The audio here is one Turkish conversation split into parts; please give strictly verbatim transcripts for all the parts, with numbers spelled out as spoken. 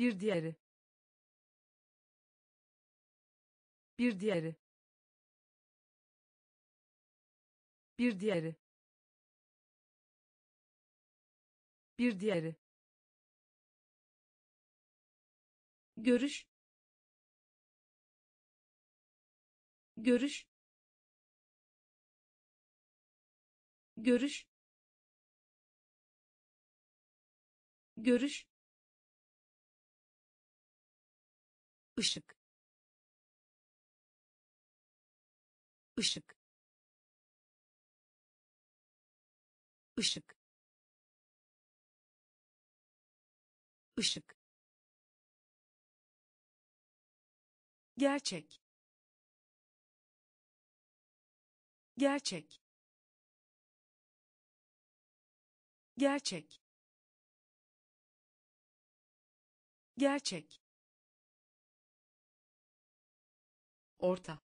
bir diğeri, bir diğeri, bir diğeri, bir diğeri, görüş, görüş, görüş, görüş, ışık, ışık, ışık, ışık, gerçek, gerçek, gerçek, gerçek, orta,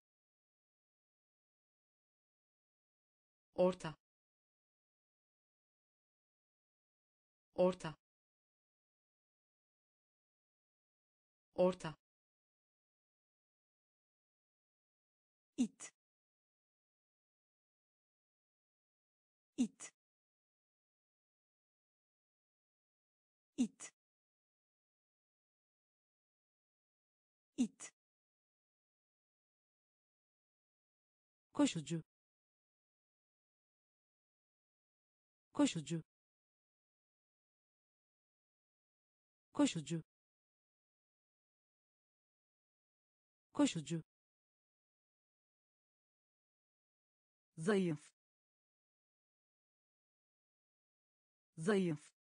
orta, orta, orta, it, it, it, it, koşucu, koşucu, koşucu, koşucu, zayıf, zayıf,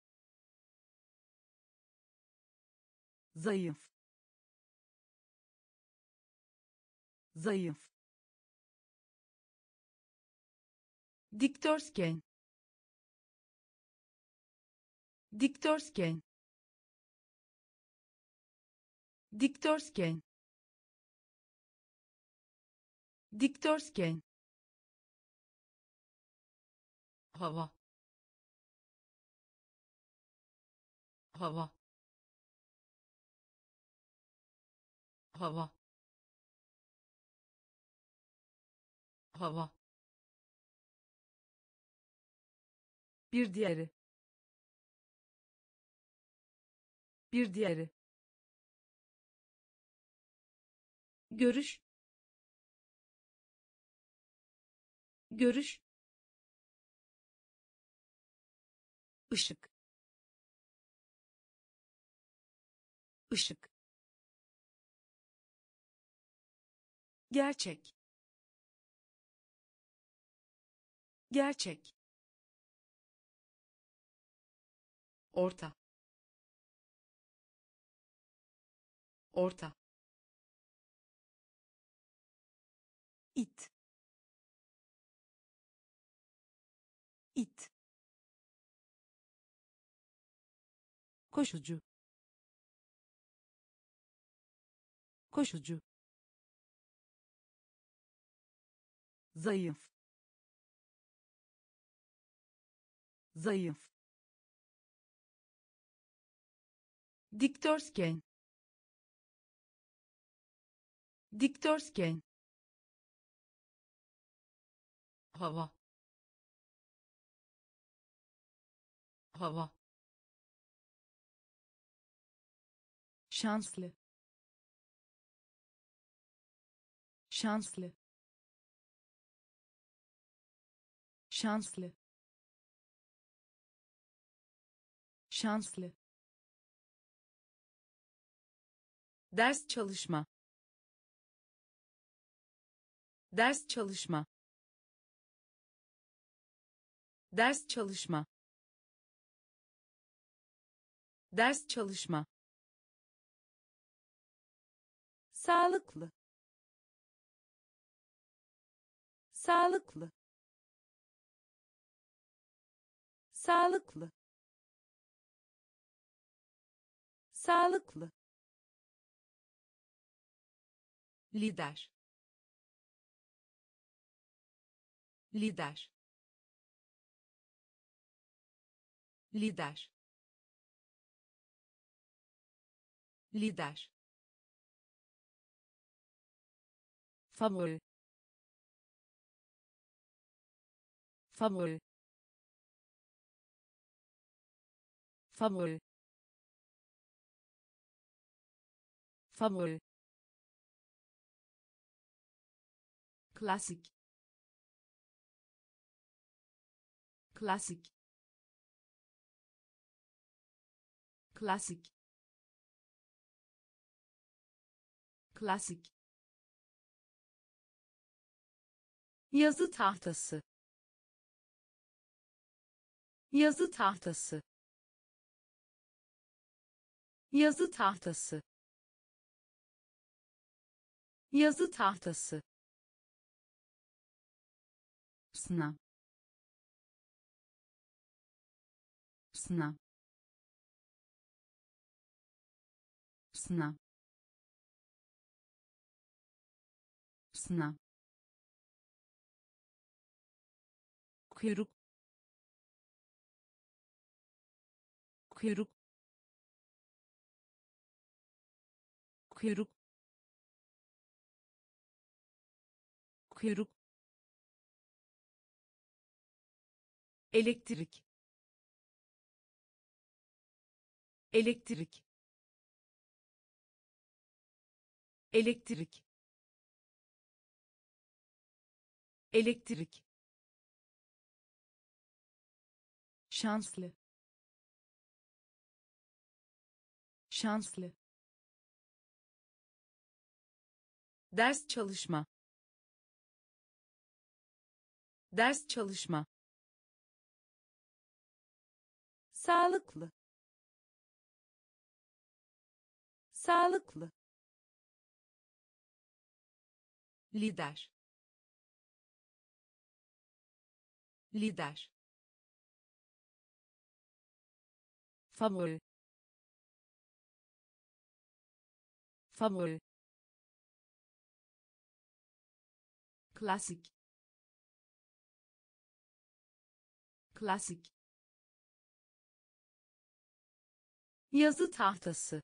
zayıf, zayıf, dikdörtgen, dikdörtgen, dikdörtgen, dikdörtgen, hava, hava, hava, hava, bir diğeri, bir diğeri, görüş, görüş, ışık, ışık, gerçek, gerçek, orta, orta, it, it, koşucu, koşucu, zayıf, zayıf, dikdörtgen, dikdörtgen, hava, hava, şanslı, şanslı, şanslı, şanslı, ders çalışma, ders çalışma, ders çalışma, ders çalışma, sağlıklı, sağlıklı, sağlıklı, sağlıklı, lider, lider, lider, lider, favori, favori, favori, favori, klasik, klasik, klasik, klasik, yazı tahtası, yazı tahtası, yazı tahtası, yazı tahtası, sınav, sınav, sınav, sınav, kuyruk, kuyruk, kuyruk, kuyruk, elektrik, elektrik, elektrik, elektrik, şanslı, şanslı, ders çalışma, ders çalışma, sağlıklı, sağlıklı, lider, lider, favori, favori, klasik, klasik, yazı tahtası,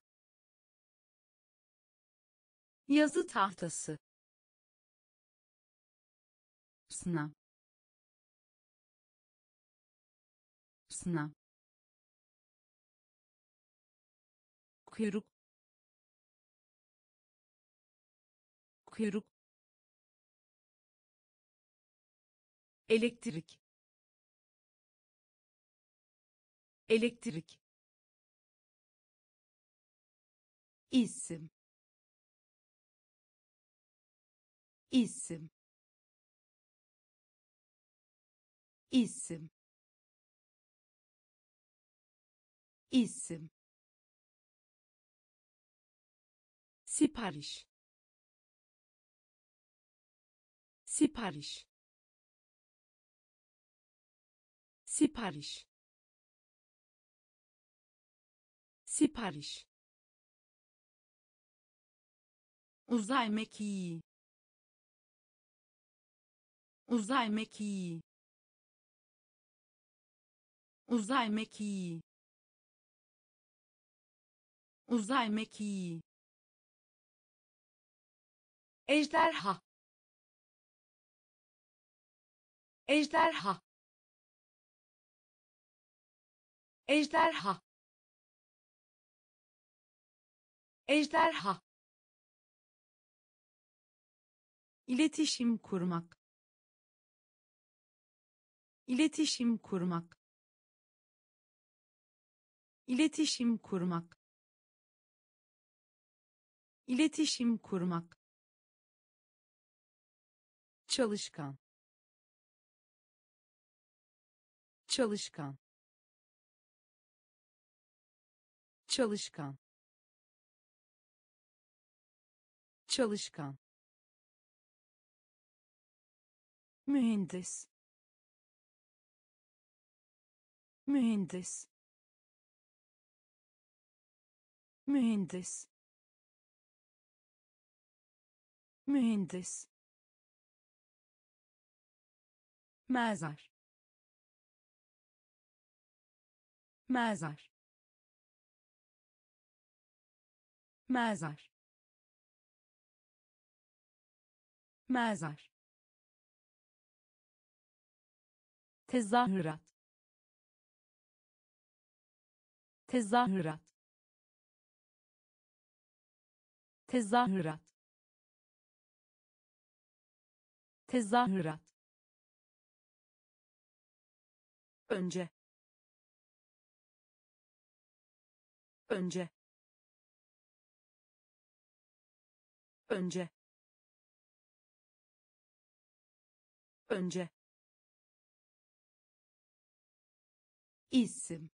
yazı tahtası, sınav, sınav, kuyruk, kuyruk, elektrik, elektrik, isim, isim, isim, isim, sipariş, sipariş, sipariş, sipariş, uzay mekiği, uzay mekiği, uzay mekiği, uzay mekiği, ejderha, ejderha, ejderha, ejderha, iletişim kurmak, iletişim kurmak, iletişim kurmak, iletişim kurmak, çalışkan, çalışkan, çalışkan, çalışkan, mühendis, mühendis, mühendis, mühendis, mezar, mezar, mezar, mezar, tezahürat, tezahürat, tezahürat, tezahürat, önce, önce, önce, önce, isim,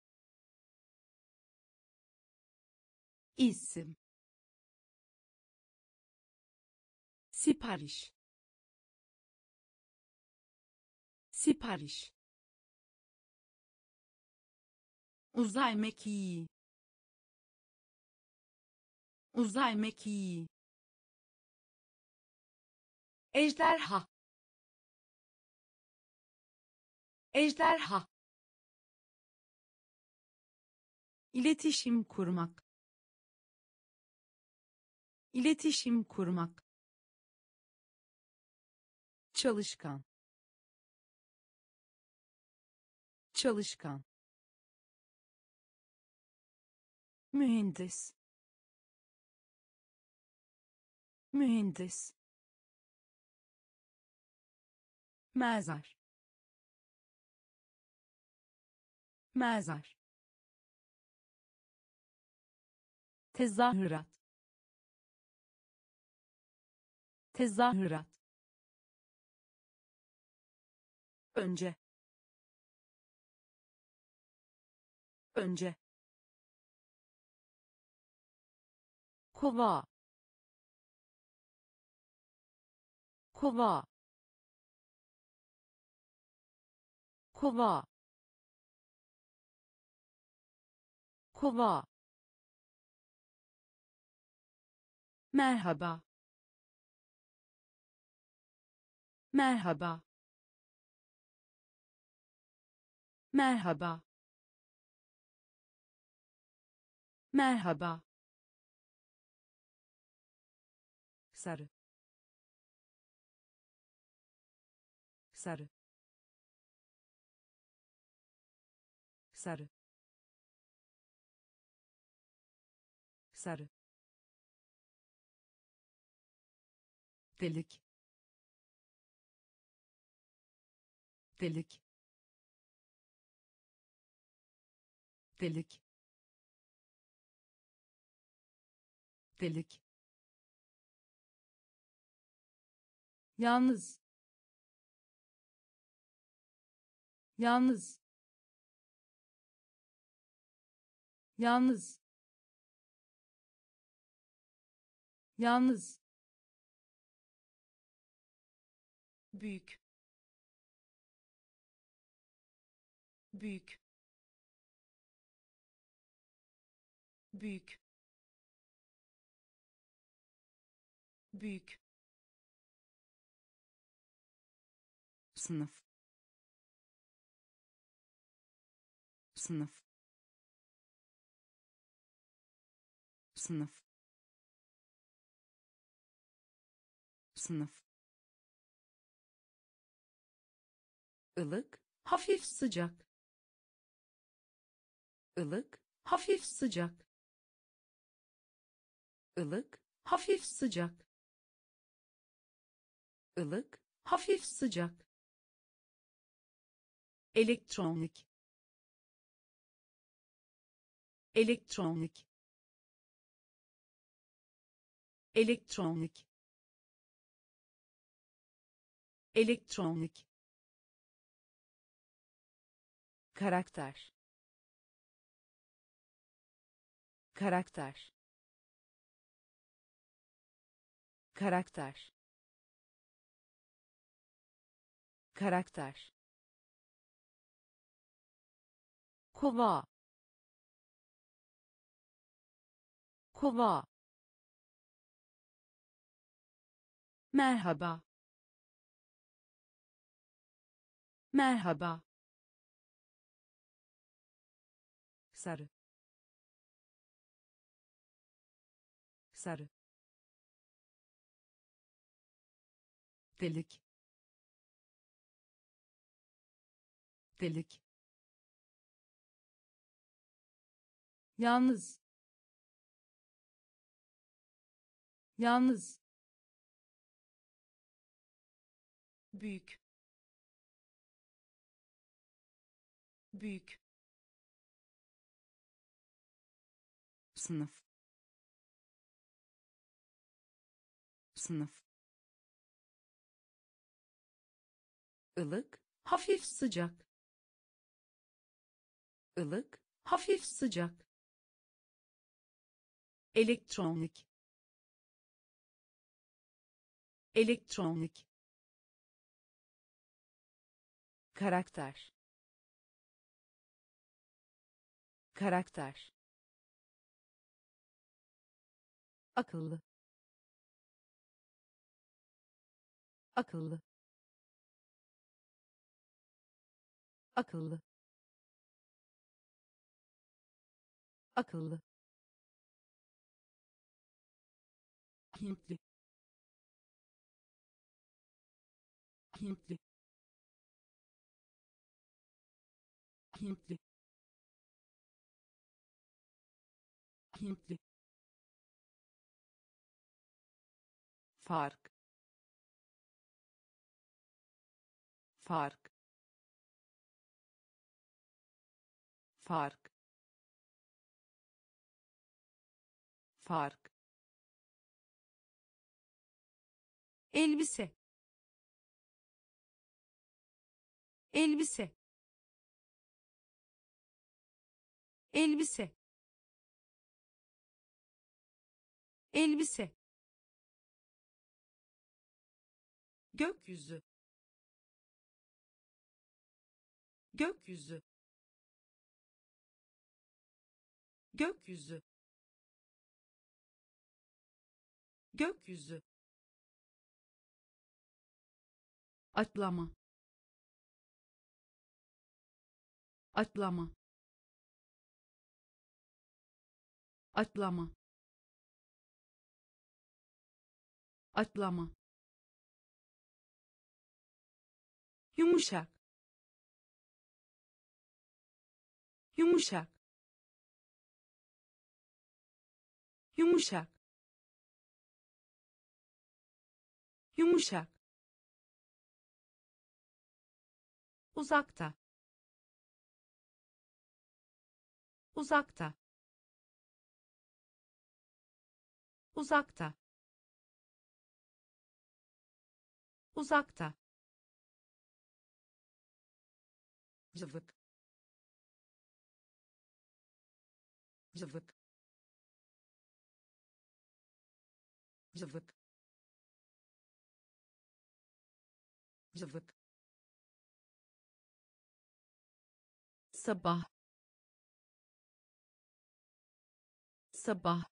isim, sipariş, sipariş, uzay mekiği, uzay mekiği, ejderha, ejderha, iletişim kurmak, iletişim kurmak, çalışkan, çalışkan, mühendis, mühendis, mezar, mezar, tezahürat, tezahürat, önce, önce, kova, kova, kova, kova, merhaba, merhaba, merhaba, merhaba, sarı, sarı, sarı, sarı, delik, delik, delik, delik, yalnız, yalnız, yalnız, yalnız, büyük, büyük, büyük, büyük, sınıf, sınıf, sınıf, sınıf, ılık, hafif sıcak, ılık, hafif sıcak, ılık, hafif sıcak, ılık, hafif sıcak, elektronik, elektronik, elektronik, elektronik, karakter, karakter, karakter, karakter, kova, kova, merhaba, merhaba, sarı, sarı, delik, delik, yalnız, yalnız, büyük, büyük, sınıf, sınıf, ılık, hafif sıcak, ılık, hafif sıcak, elektronik, elektronik, karakter, karakter, akıllı, akıllı, akıllı, akıllı, Hintli, Hintli, Hintli, Hintli, fark, fark, fark, fark, elbise, elbise, elbise, elbise, gökyüzü, gökyüzü, gökyüzü, gökyüzü, atlama, atlama, atlama, atlama, yumuşak, yumuşak, yumuşak, yumuşak, uzakta, uzakta, uzakta, uzakta, zıvık, zıvık, zıvık, zıvık, sabah, sabah,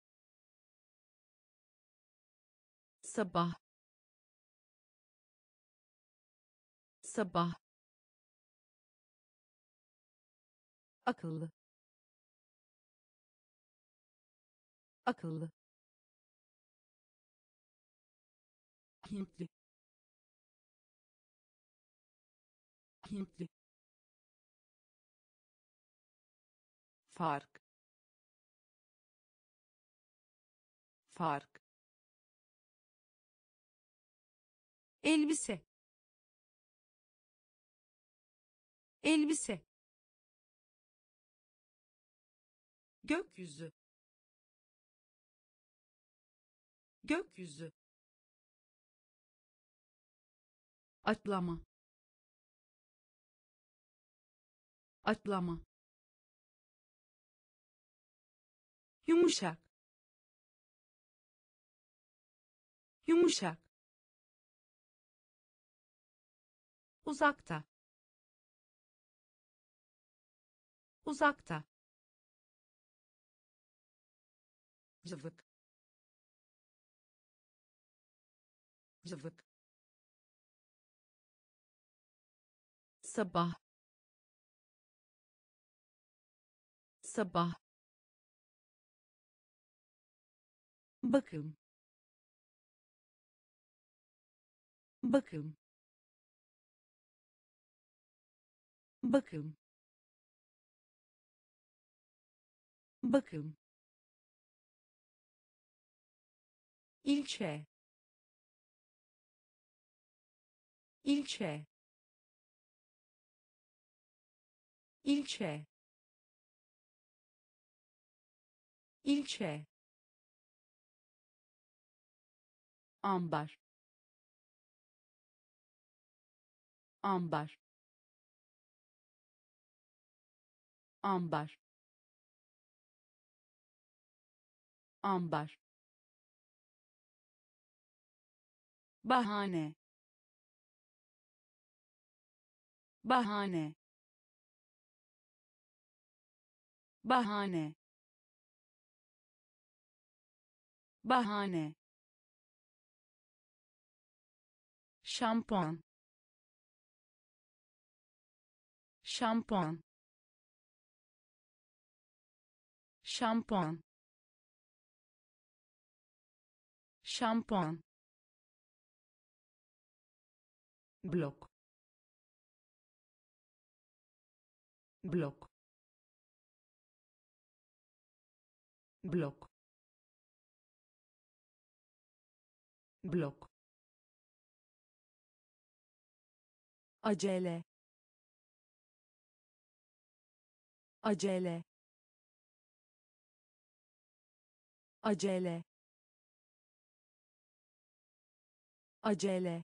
sabah, sabah, akıllı, akıllı, Hintli, Hintli, fark, fark, elbise, elbise, gökyüzü, gökyüzü, atlama, atlama, yumuşak, yumuşak, uzakta, uzakta, zıvık, zıvık, sabah, sabah, bakım, bakım, bakım, bakım, ilçe, ilçe, ilçe, ilçe, ambar, ambar, ambar, ambar, bahane, bahane, bahane, bahane, şampuan, şampuan, şampuan, şampuan, blok, blok, blok, blok, acele, acele, acele, acele,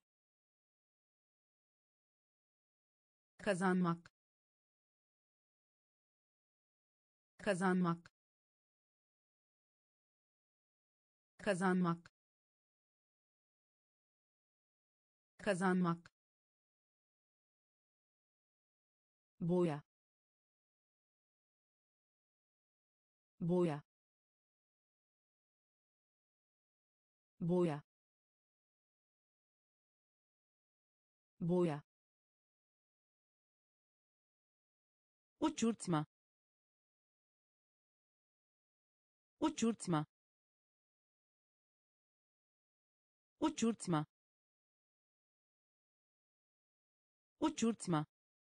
kazanmak, kazanmak, kazanmak, kazanmak, boya, boya, boya, boya, uçurtma, uçurtma, uçurtma, uçurtma,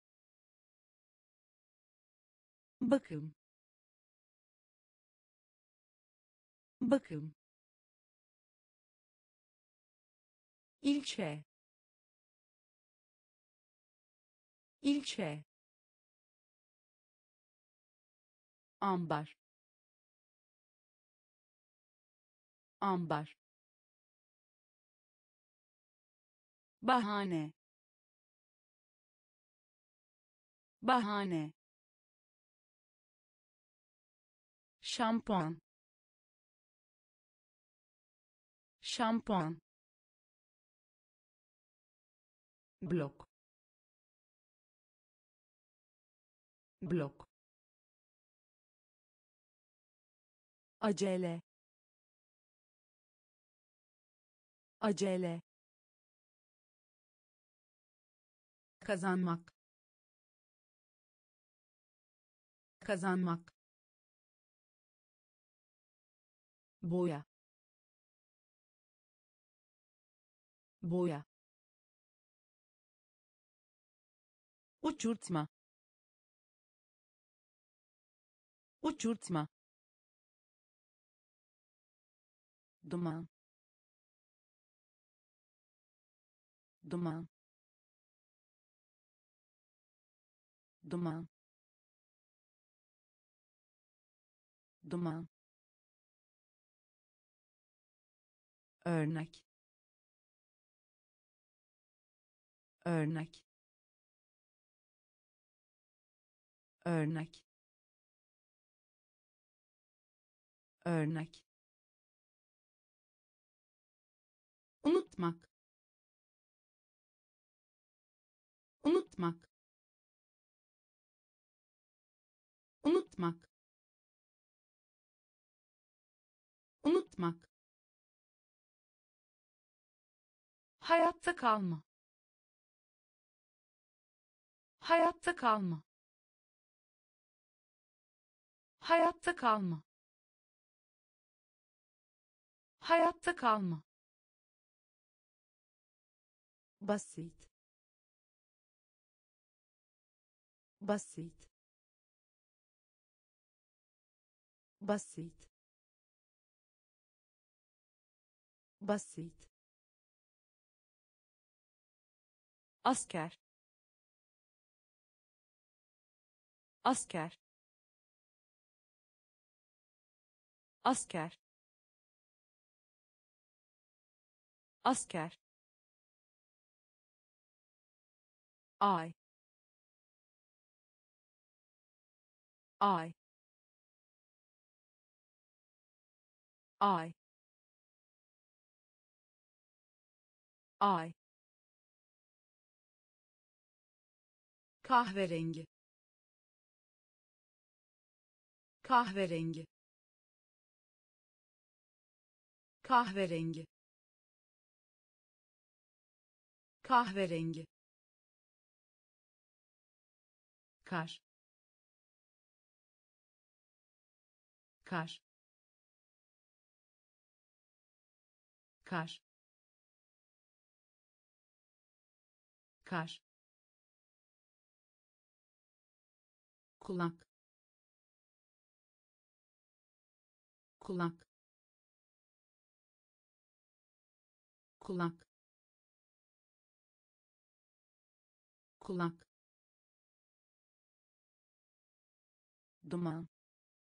bakım, bakım, ilçe, ilçe, ambar, ambar, bahane, bahane, şampuan, şampuan, blok, blok, acele, acele, kazanmak, kazanmak, boya, boya, uçurtma, uçurtma, duman, duman, duman, duman, örnek, örnek, örnek, örnek, unutmak, unutmak, unutmak, unutmak, hayatta kalma, hayatta kalma, hayatta kalma, Hayatta kalma. basit, basit, basit, basit, asker, asker, asker, asker, ay, ay, ay, ay, Kahverengi. Kahverengi. Kahverengi. Kahverengi. Kar. Kar. Kar. Kar. Kulak. Kulak. Kulak. Kulak. duman,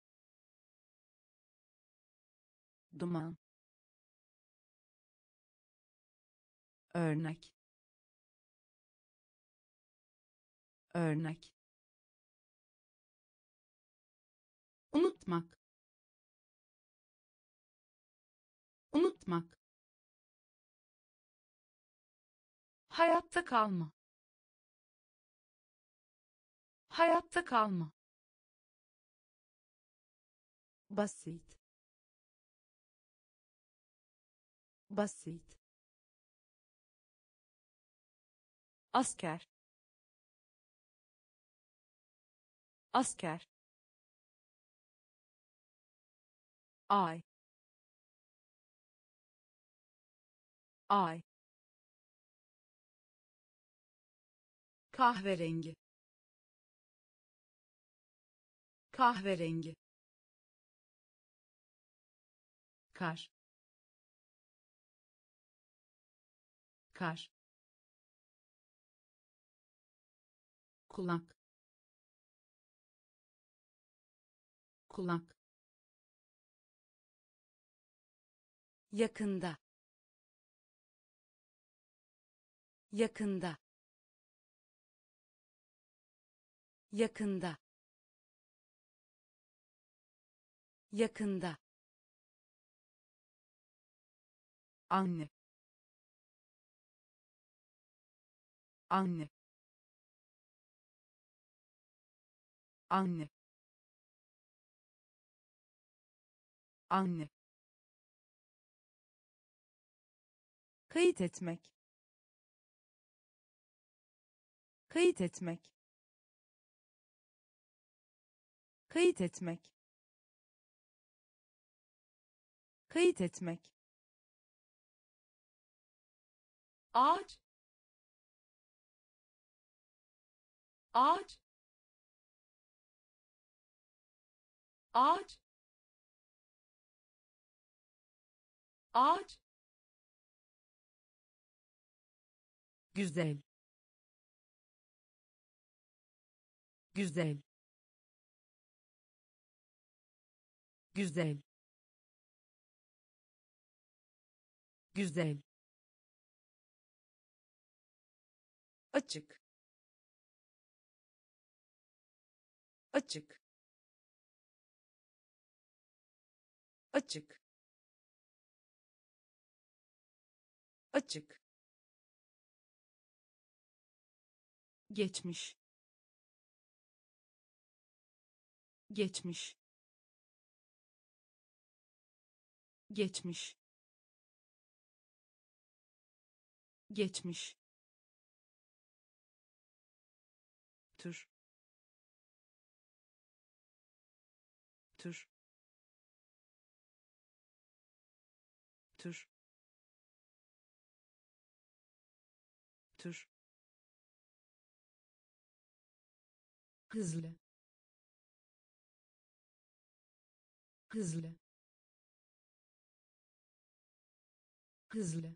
duman, örnek, örnek, Unutmak. Unutmak. Hayatta kalma. Hayatta kalma. basit, basit, asker, asker, ay, ay, Kahverengi. Kahverengi. Kar. Kar. Kulak. Kulak. yakında, yakında, yakında, yakında, anne, anne, anne, anne, kayıt etmek, kayıt etmek, kayıt etmek, kayıt etmek, Ağaç. Ağaç. Ağaç. Ağaç. güzel, güzel, güzel, güzel, açık, açık, açık, açık, Geçmiş. Geçmiş. Geçmiş. Geçmiş. Tür. Tür. tür tür hızlı hızlı hızlı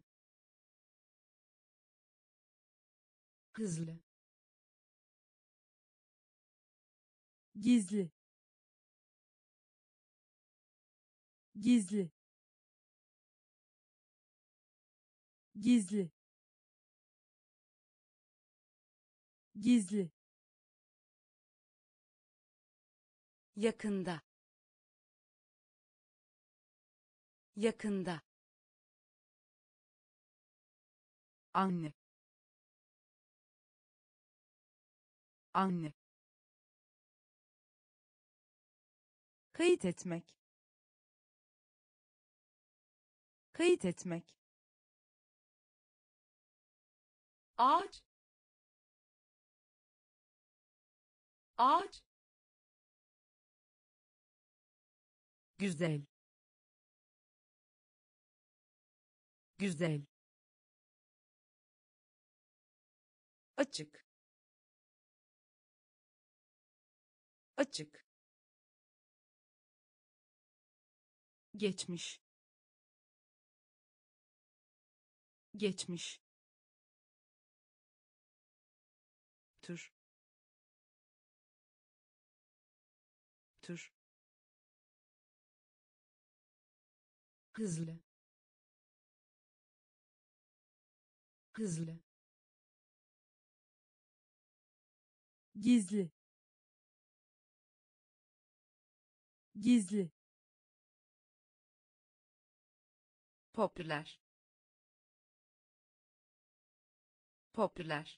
hızlı gizli gizli gizli gizli yakında yakında anne anne kayıt etmek kayıt etmek ağaç ağaç güzel güzel açık açık geçmiş geçmiş tür tür hızlı hızlı gizli gizli popüler popüler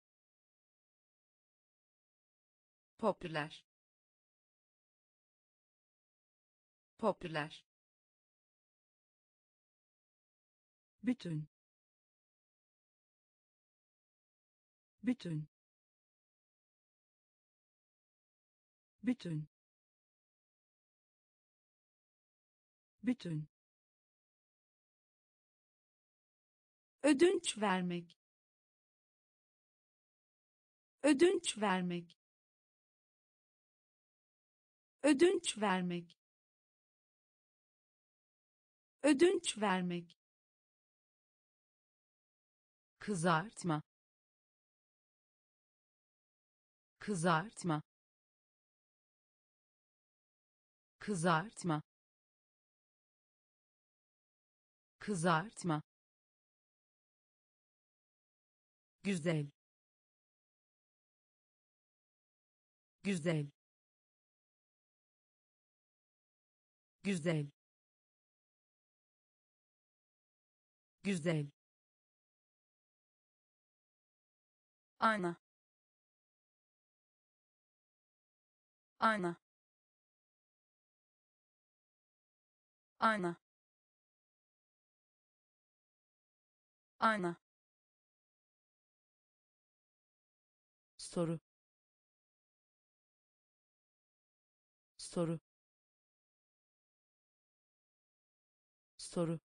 popüler popüler bütün bütün bütün bütün ödünç vermek ödünç vermek ödünç vermek ödünç vermek kızartma kızartma kızartma kızartma güzel güzel güzel güzel ana ana ana ana soru soru soru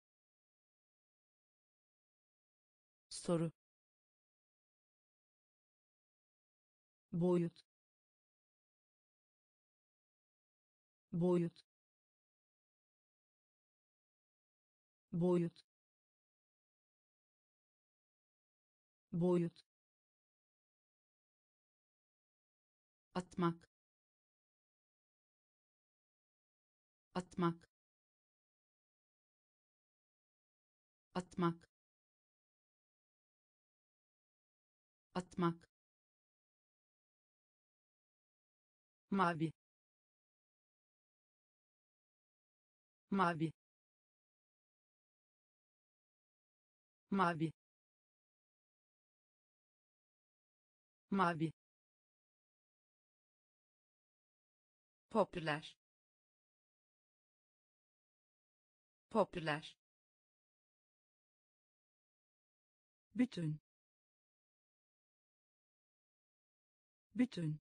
soru boyut boyut boyut boyut atmak atmak atmak atmak mavi mavi mavi mavi popüler popüler bütün bütün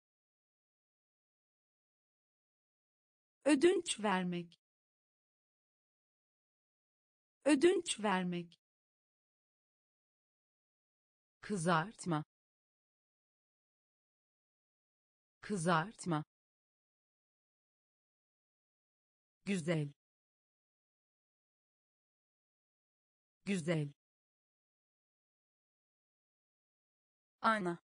ödünç vermek ödünç vermek, kızartma, kızartma, güzel, güzel, ayna,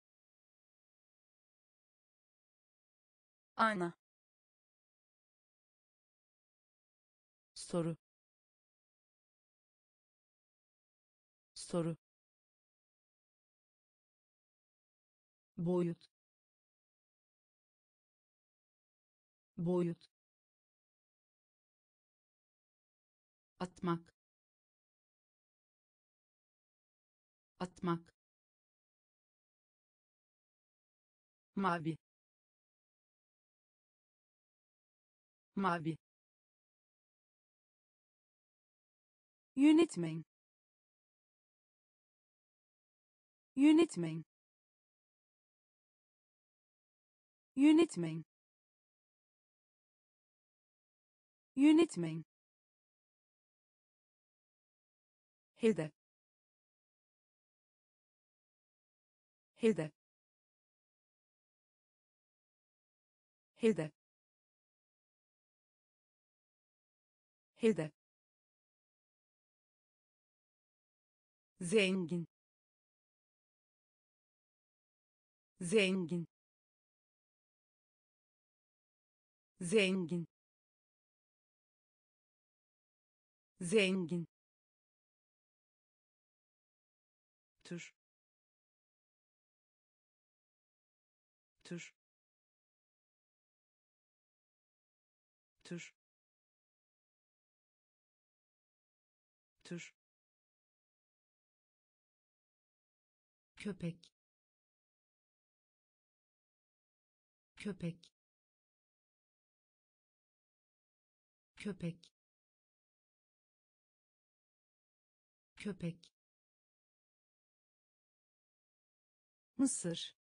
ayna, soru, soru, boyut, boyut, atmak, atmak, mavi, mavi, yönetmen, yönetmen, yönetmen, yönetmen, hedef, hedef, hedef, hedef, zengin, zengin, zengin, zengin, tür, tür, tür, tür, köpek, köpek, köpek, köpek, Mısır,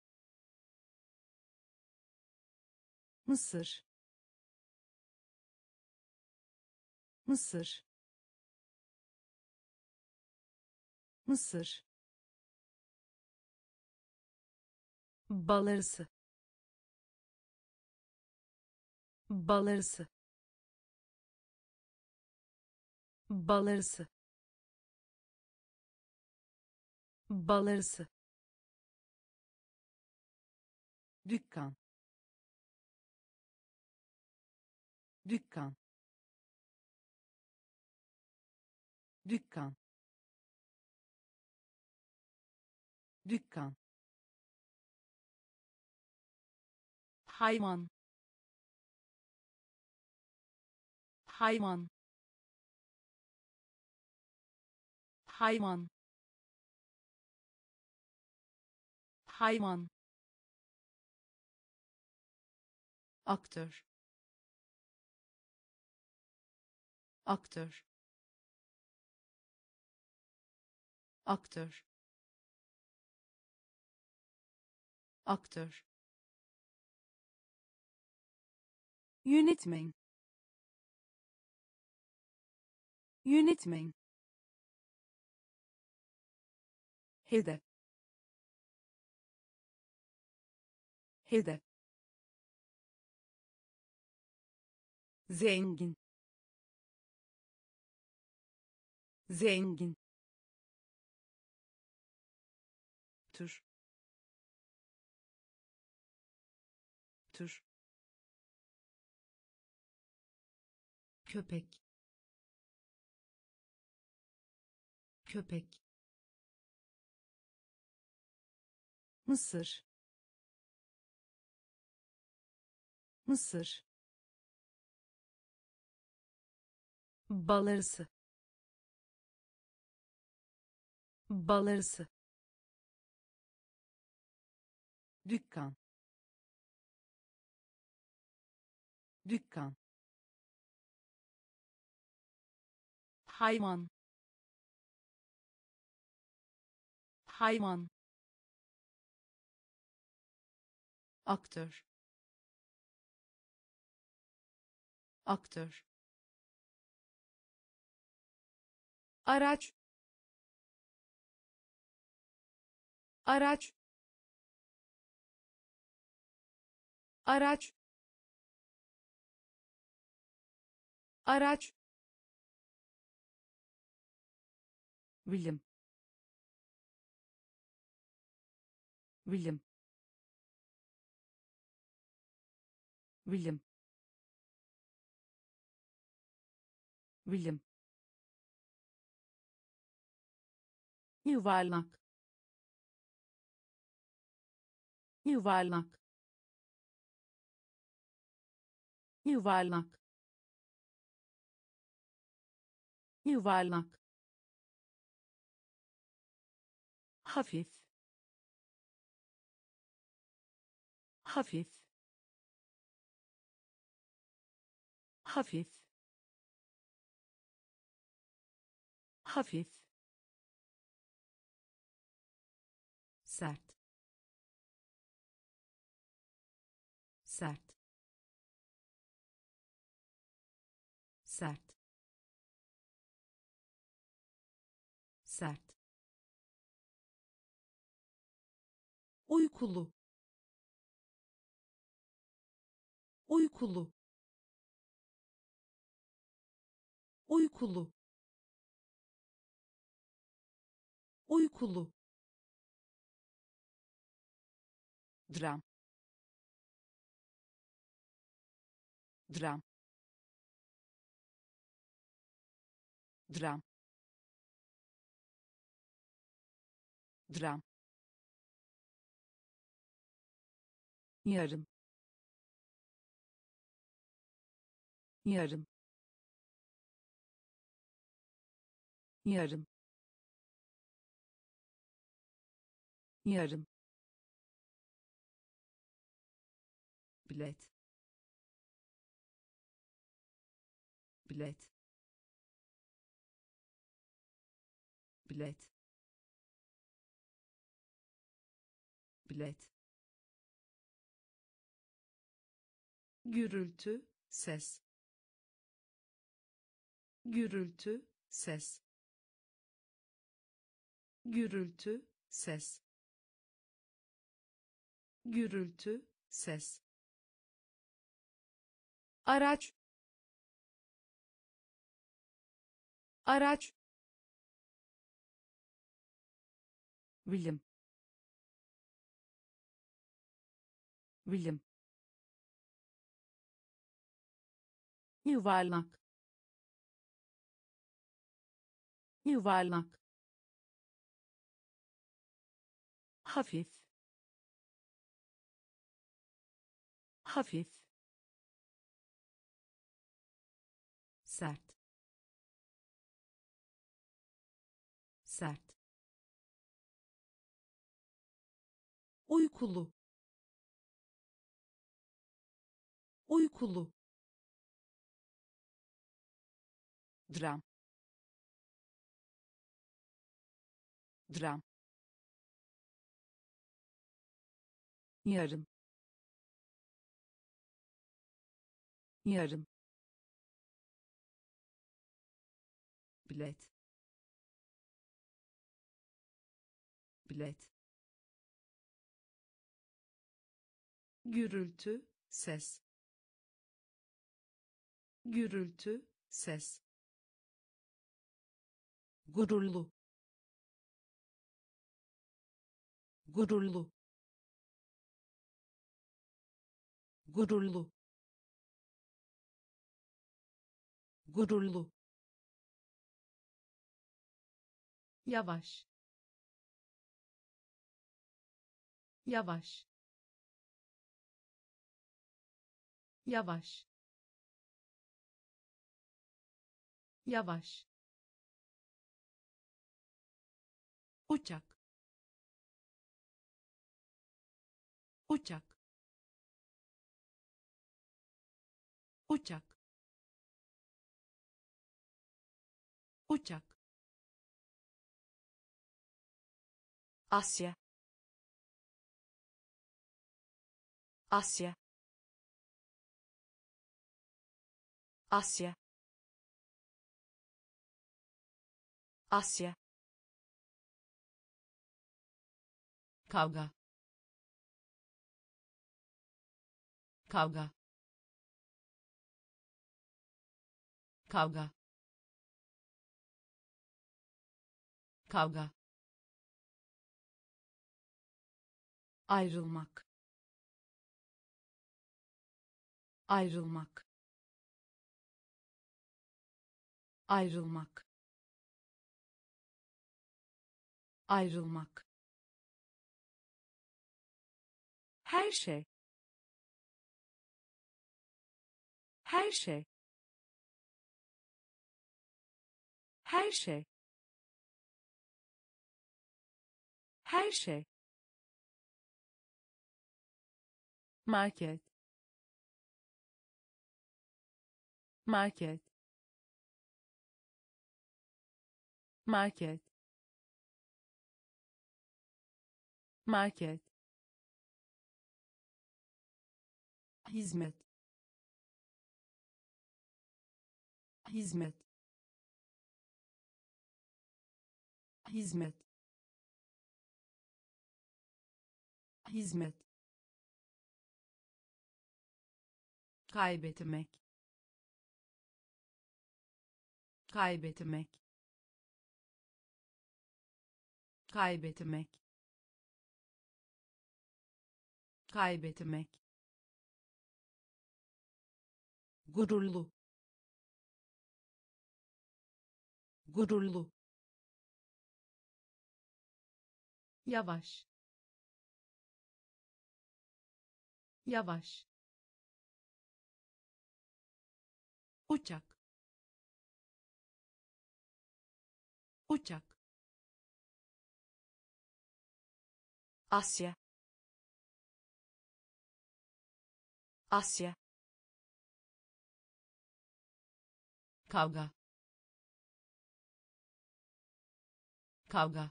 Mısır, Mısır, Mısır, bal arısı, bal arısı, bal arısı, bal arısı, dükkan, dükkan, dükkan, dükkan, hayvan, hayvan, hayvan, hayvan, aktör, aktör, aktör, aktör, yönetmen, yönetmen, hedef, hedef, zengin, zengin, tür, tür, köpek, köpek, Mısır, Mısır, bal arısı, bal arısı, dükkan, dükkan, hayvan, hayvan, aktör, aktör, araç araç araç araç bilim bilim bilim bilim yuvarlak yuvarlak yuvarlak yuvarlak hafif hafif hafif hafif sert sert sert sert uykulu uykulu uykulu uykulu dram dram dram dram yarım yarım yarım yarım bilet bilet bilet bilet gürültü ses gürültü ses gürültü ses gürültü ses araç araç bilim bilim yuvarlak yuvarlak hafif hafif sert sert uykulu uykulu dram dram yarım yarım bilet bilet gürültü ses gürültü ses gururlu gururlu gururlu gururlu yavaş yavaş yavaş yavaş uçak uçak uçak uçak Asya Asya Asya Asya. Kavga. Kavga. Kavga. Kavga. Ayrılmak. Ayrılmak. Ayrılmak. Ayrılmak. Her şey. Her şey. Her şey. Her şey. Market. Market. Market. Market. Hizmet. Hizmet. Hizmet. Hizmet. Kaybetmek. Kaybetmek. Kaybetmek. Kaybetmek. Gururlu. Gururlu. Yavaş. Yavaş. Uçak. Uçak. Asya. Asya. Kavga. Kavga.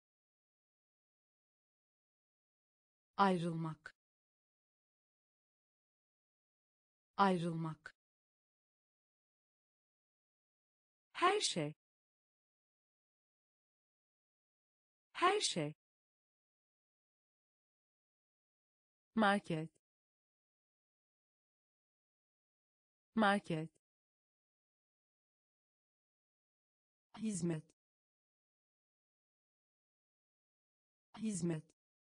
Ayrılmak. Ayrılmak. Her şey. Her şey. Market. Market. Hizmet. Hizmet.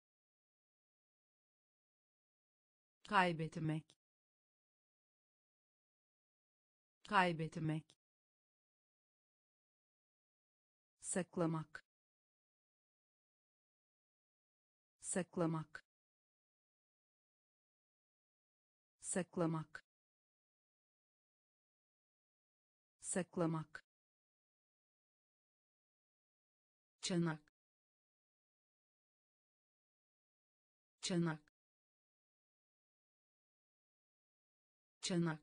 Kaybetmek. Kaybetmek. Saklamak. Saklamak. Saklamak. Saklamak. Çanak. Çanak. Çanak.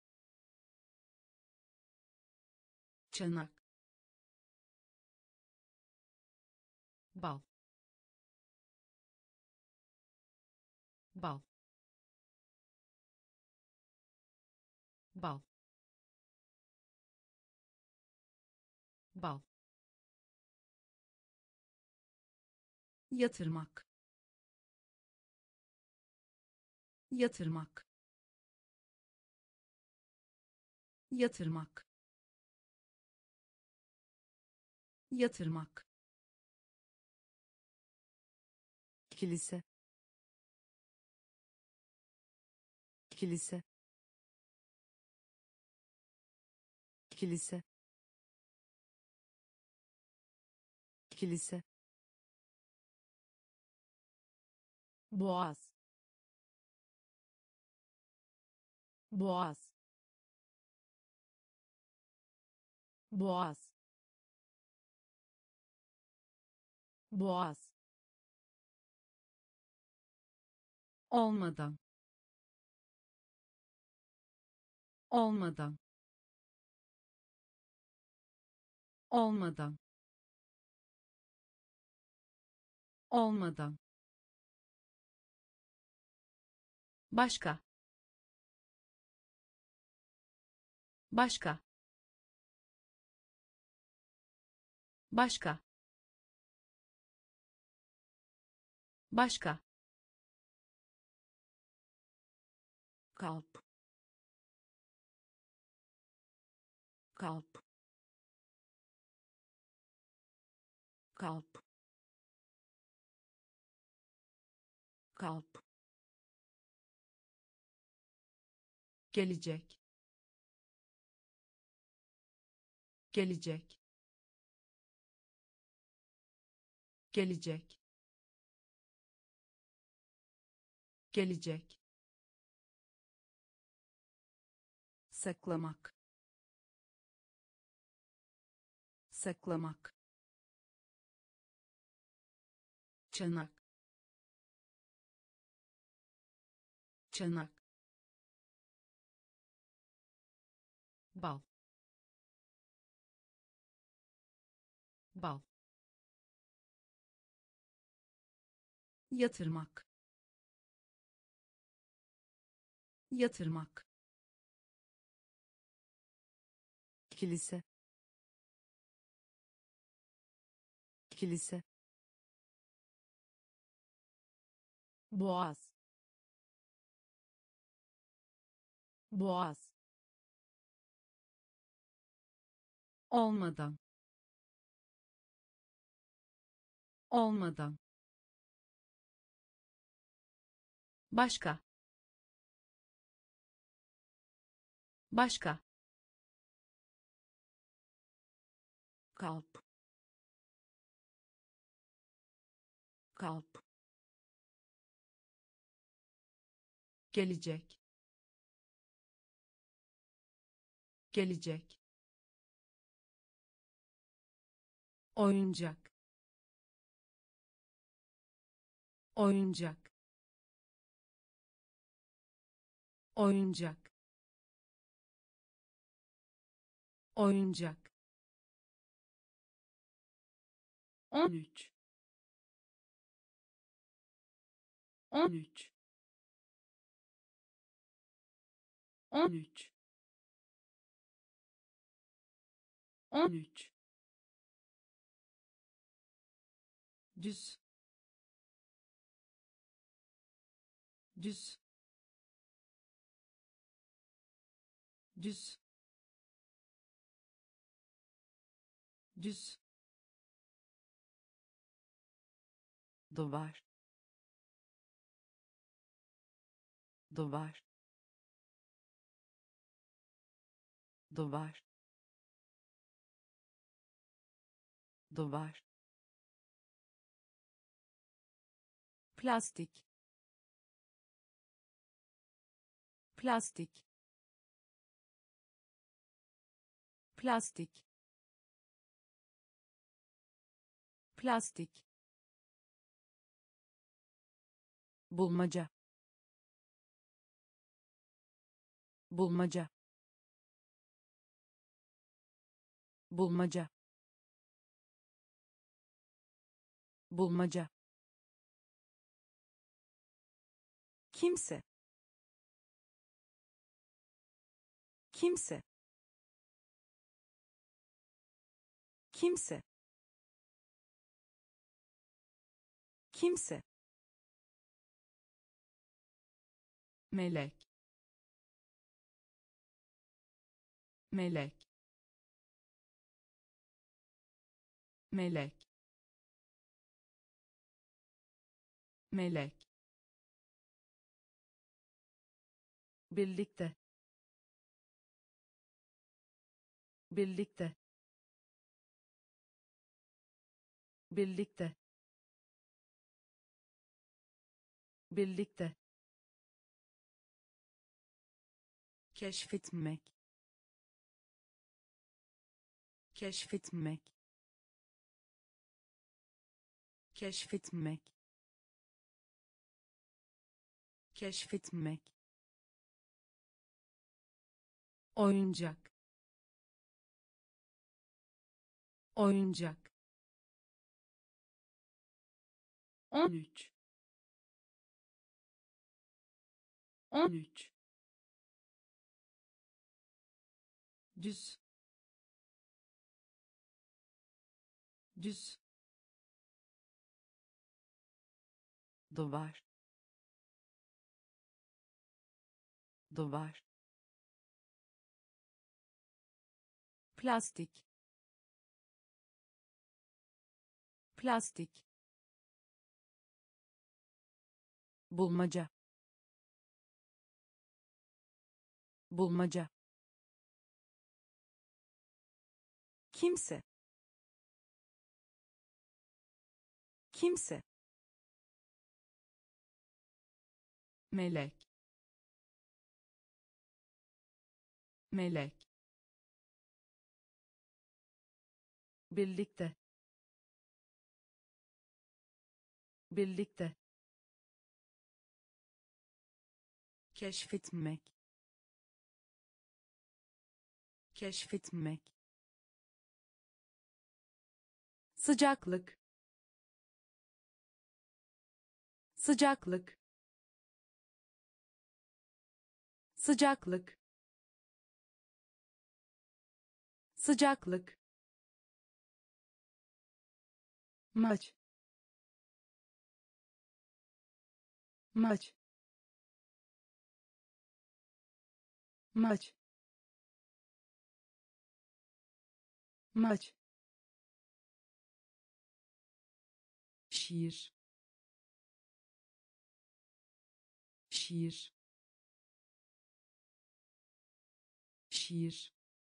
Çanak. Bal. Bal. Bal. Bal. Yatırmak. Yatırmak. Yatırmak. Yatırmak. Kilise. Kilise. Kilise. Kilise. Boğaz. Boğaz. Boğaz. Boğaz. Olmadan. Olmadan. Olmadan. Olmadan. Başka. Başka. Başka. Başka. Kalp. Kalp. Kalp. Kalp. Gelecek. Gelecek. Gelecek. Gelecek. Saklamak. Saklamak. Çanak. Çanak. Bal. Bal. Yatırmak. Yatırmak. Kilise. Kilise. Boğaz. Boğaz. Olmadan. Olmadan. Başka. Başka. Kalp. Kalp. Gelecek. Gelecek. Oyuncak. Oyuncak. Oyuncak. Oyuncak. On üç. On üç. On üç. On üç. Düz. Düz. Düz. Düz. Duvar. Duvar. Duvar. Duvar. Plastik. Plastik. Plastik. Plastik. Bulmaca. Bulmaca. Bulmaca. Bulmaca. Kimse. Kimse. Kimse. Kimse. Melek. Melek. Melek. Melek. Birlikte. Birlikte. Birlikte. Birlikte. Keşfetmek. Keşfetmek. Keşfetmek. Keşfetmek. Oyuncak. Oyuncak. On üç. On üç. Düz. düz, duvar, duvar, plastik, plastik, bulmaca, bulmaca, kimse, kimse, melek, melek, birlikte, birlikte, keşfetmek, keşfetmek, sıcaklık, sıcaklık, sıcaklık, sıcaklık, maç, maç, maç, maç, şiir, şiir, şiir,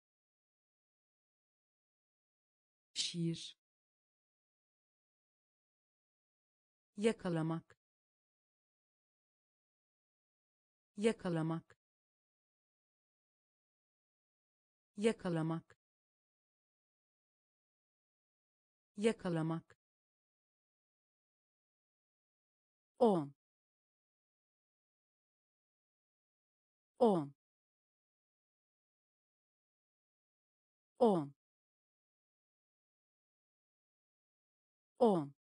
şiir, yakalamak, yakalamak, yakalamak, yakalamak, on, on, on, on,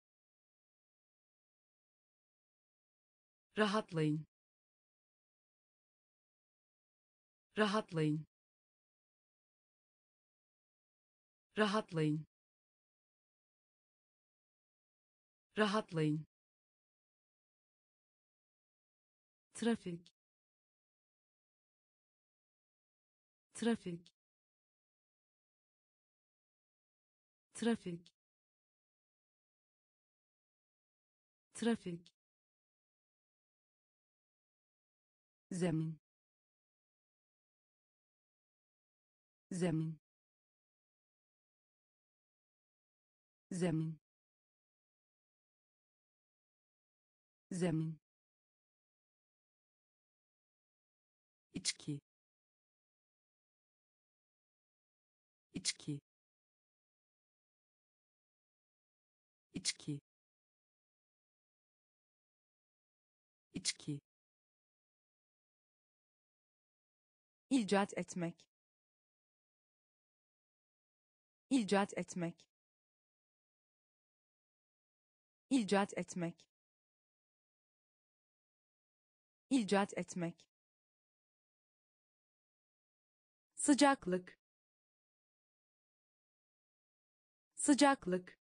rahatlayın, rahatlayın, rahatlayın, rahatlayın, trafik, trafik, trafik, trafik, zemin, zemin, zemin, zemin, içki, içki, içki, içki, icat etmek, icat etmek, icat etmek, icat etmek, sıcaklık, sıcaklık,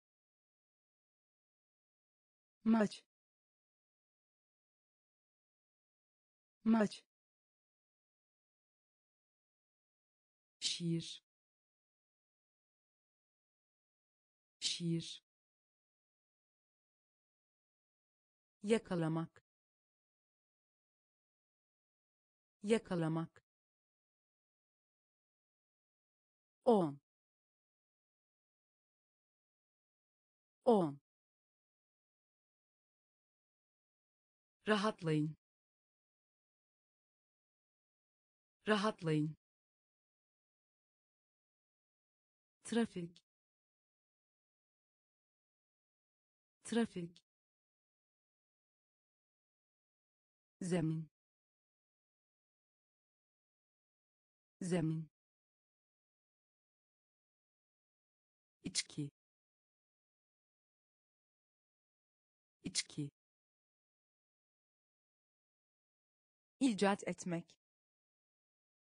maç, maç, şiir, şiir, yakalamak, yakalamak, on, on, rahatlayın, rahatlayın, trafik, trafik, zemin, zemin, içki, içki, icat etmek,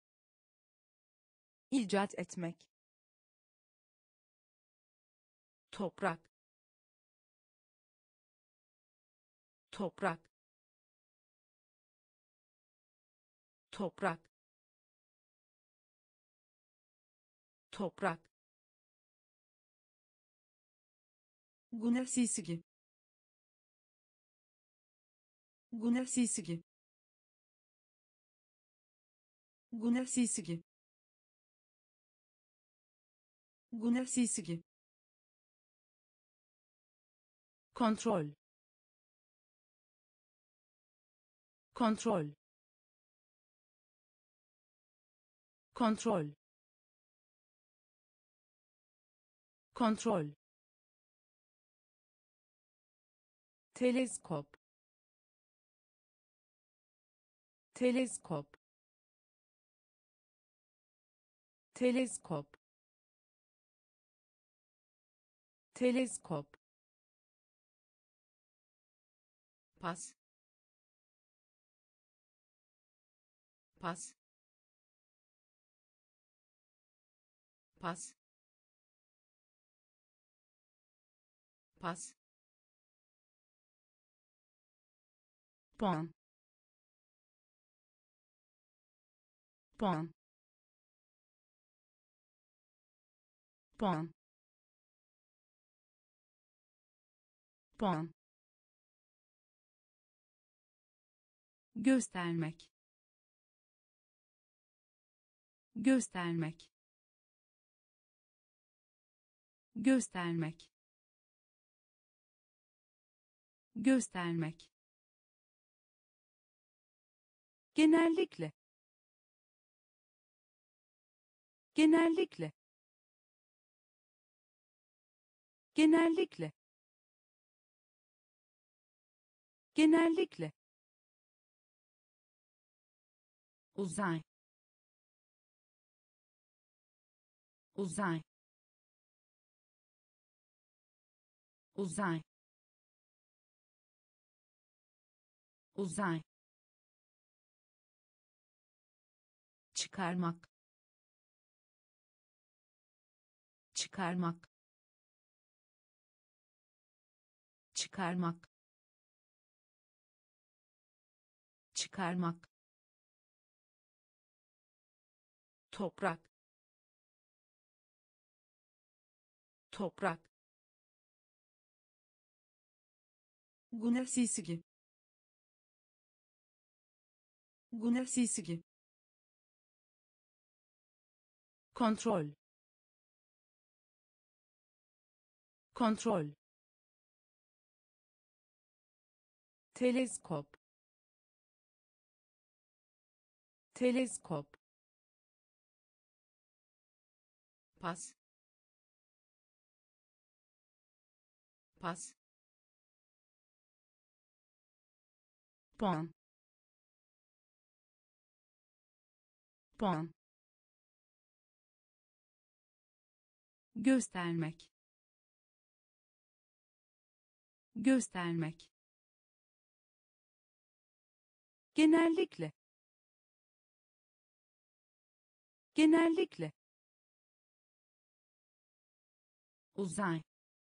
icat etmek, toprak, toprak, toprak, toprak, Gunersizgi. Gunersizgi. Gunersizgi. Gunersizgi. Kontrol. Kontrol. Kontrol. Kontrol. teleskop, teleskop, teleskop, teleskop, Pas. Pas. Pas. Pas. puan, puan, puan, puan, Göstermek. Göstermek. Göstermek. Göstermek. genellikle, genellikle, genellikle, genellikle, Uzay. Uzay. Uzay. Uzay. Çıkarmak. Çıkarmak. Çıkarmak. Çıkarmak. toprak, toprak, Gunersizgi. Gunersizgi. Kontrol. Kontrol. teleskop, teleskop, Pas. Pas. puan, puan, Göstermek. Göstermek. genellikle, genellikle, Uzay.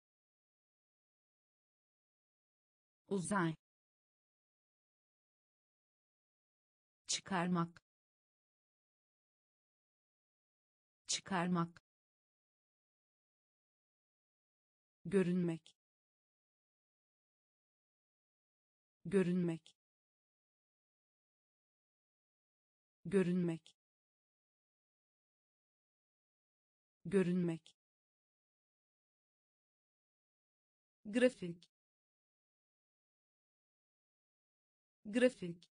Uzay. Çıkarmak. Çıkarmak. görünmek, görünmek, görünmek, görünmek, Grafik. Grafik.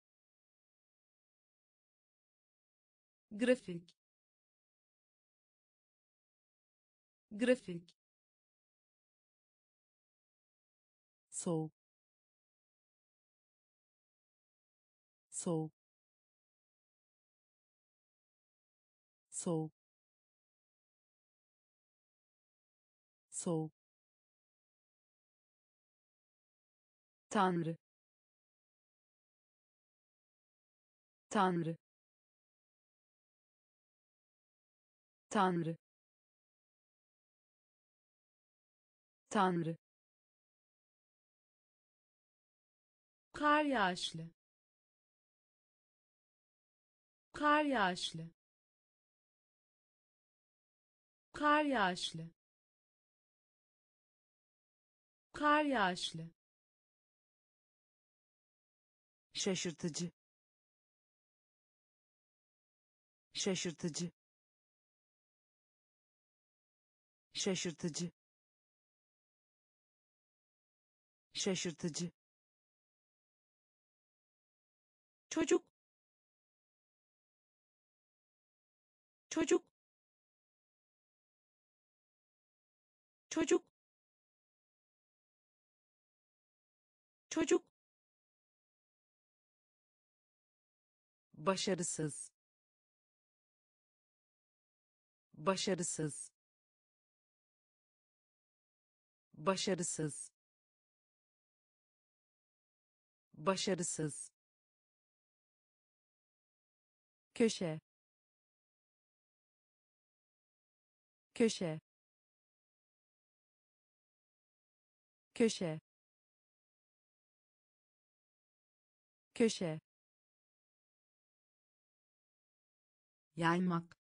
Grafik. Grafik. soğuk, soğuk, soğuk, soğuk, Tanrı, Tanrı, Tanrı, Tanrı, kar yağışlı, kar yağışlı, kar yağışlı, kar yağışlı, şaşırtıcı, şaşırtıcı, şaşırtıcı, şaşırtıcı, çocuk, çocuk, çocuk, çocuk, başarısız, başarısız, başarısız, başarısız, köşe, köşe, köşe, köşe, yaymak,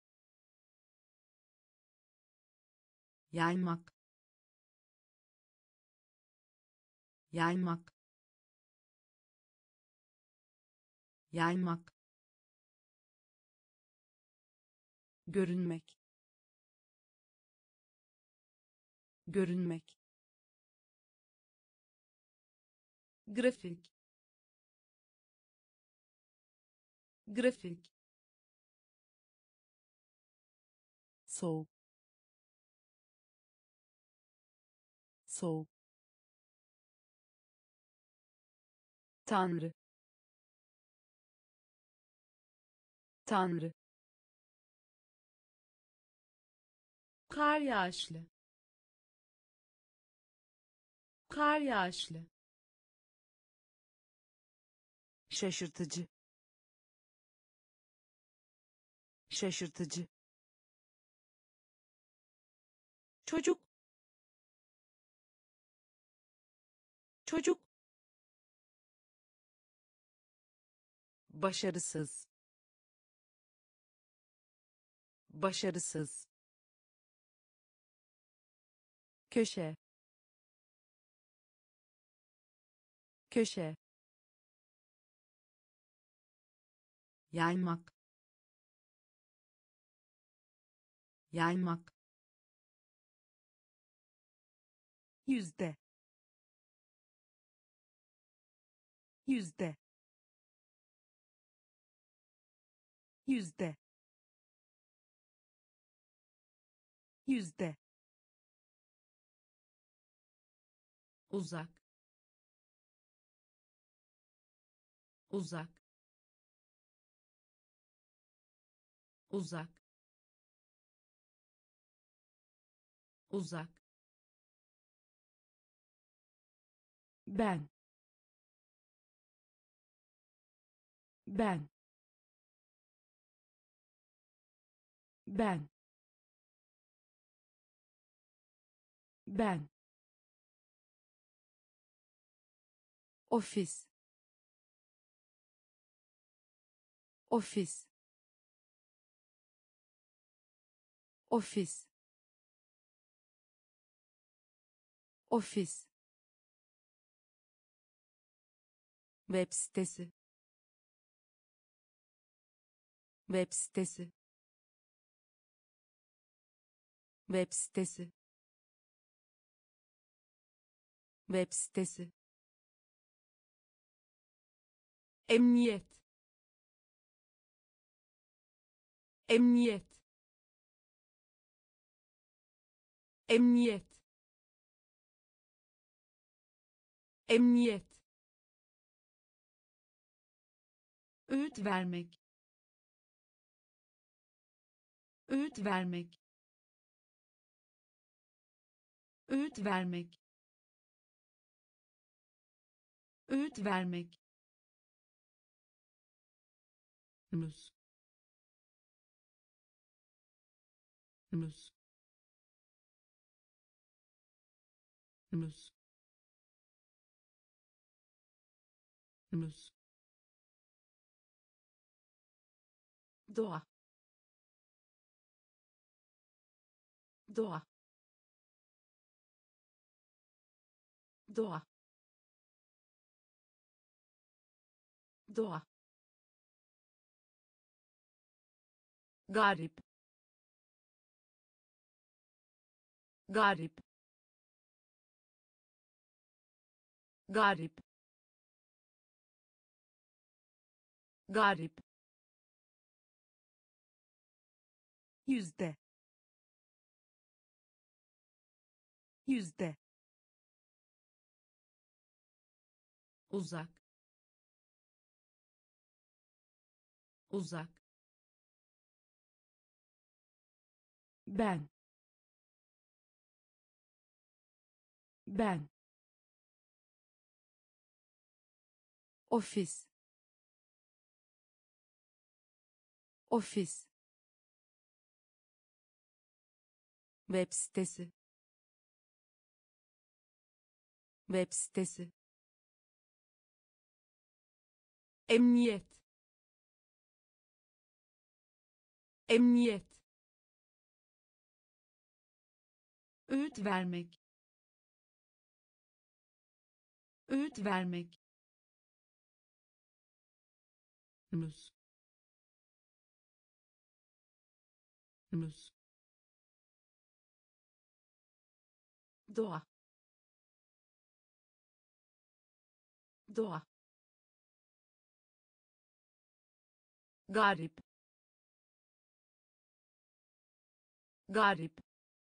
yaymak, yaymak, yaymak, görünmek, görünmek, grafik, grafik, soğuk, soğuk, Tanrı, Tanrı, kar yağışlı, kar yağışlı, şaşırtıcı, şaşırtıcı, çocuk, çocuk, başarısız, başarısız, köşe, köşe, yaymak, yaymak, yüzde, yüzde, yüzde, yüzde, uzak, uzak, uzak, uzak, ben, ben, ben, ben, ofis, ofis, ofis, ofis, web sitesi, web sitesi, web sitesi, web sitesi, emniyet, emniyet, emniyet, emniyet, öğüt vermek, öğüt vermek, öğüt vermek, öğüt vermek, muz, muz, muz muz doğa doğa doğa doğa garip garip garip garip yüzde yüzde uzak uzak ben ben ofis ofis web sitesi, web sitesi, emniyet emniyet öğüt vermek öğüt vermek muz muz doğa doğa garip garip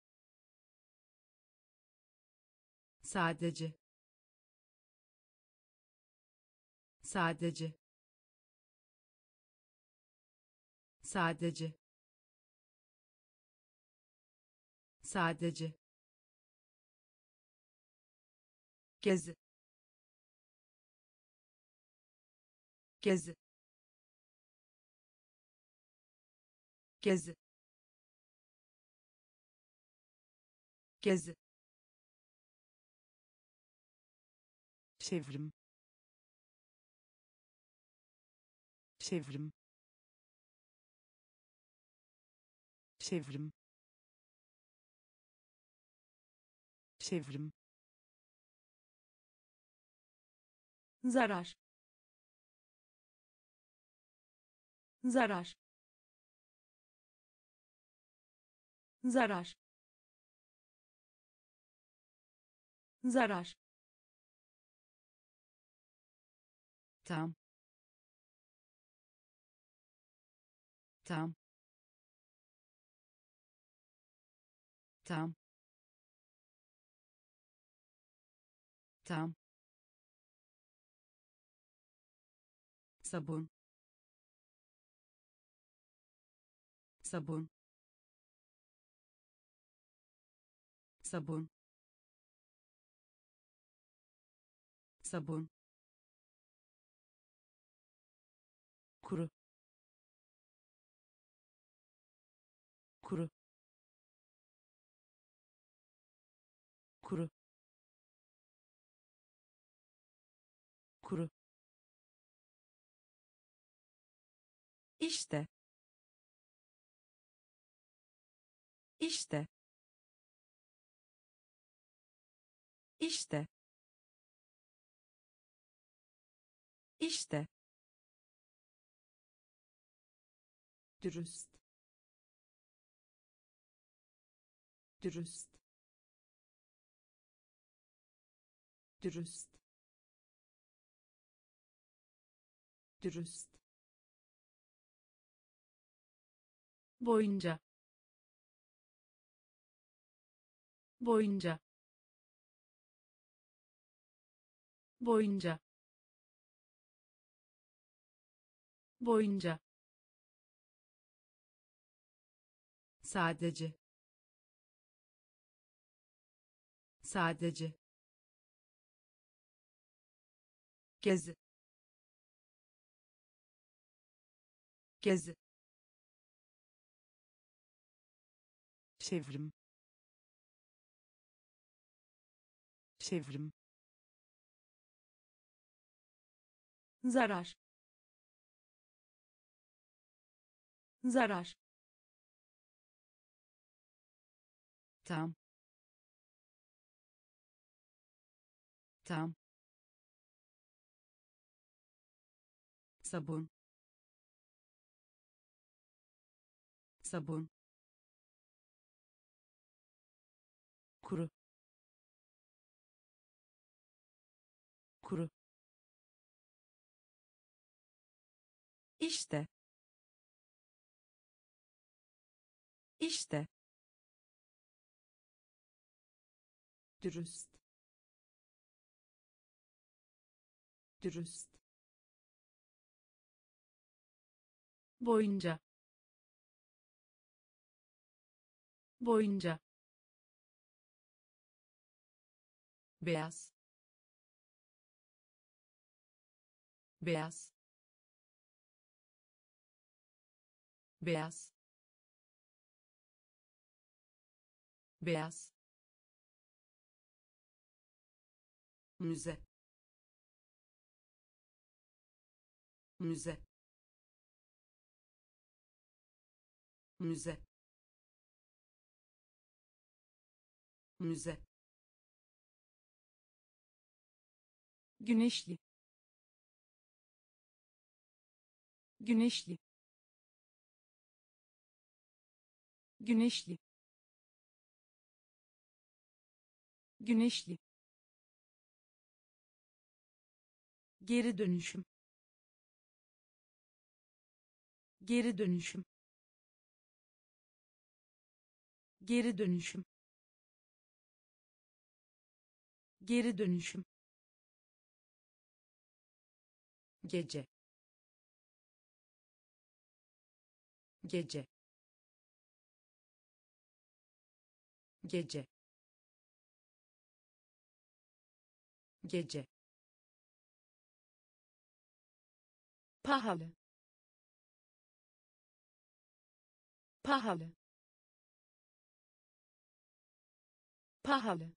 sadece, sadece, sadece, sadece, gezi, gezi, gezi, gezi, çevrim, çevrim, çevrim, çevrim, zarar zarar zarar zarar tam, tam, tam, tam, sabun, sabun, sabun, sabun, kuru, kuru, kuru, kuru, işte, işte, işte, işte, dürüst dürüst dürüst dürüst boyunca boyunca boyunca boyunca sadece, sadece, gezi, gezi, çevrim, çevrim, zarar, zarar, tam, tam, sabun, sabun, kuru, kuru, işte, işte, dürüst, dürüst, boyunca, boyunca, beyaz, beyaz, beyaz, beyaz, müze, müze, müze, müze, güneşli, güneşli, güneşli, güneşli, geri dönüşüm, geri dönüşüm, geri dönüşüm, geri dönüşüm, gece, gece, gece, gece, pahalı, pahalı, pahalı,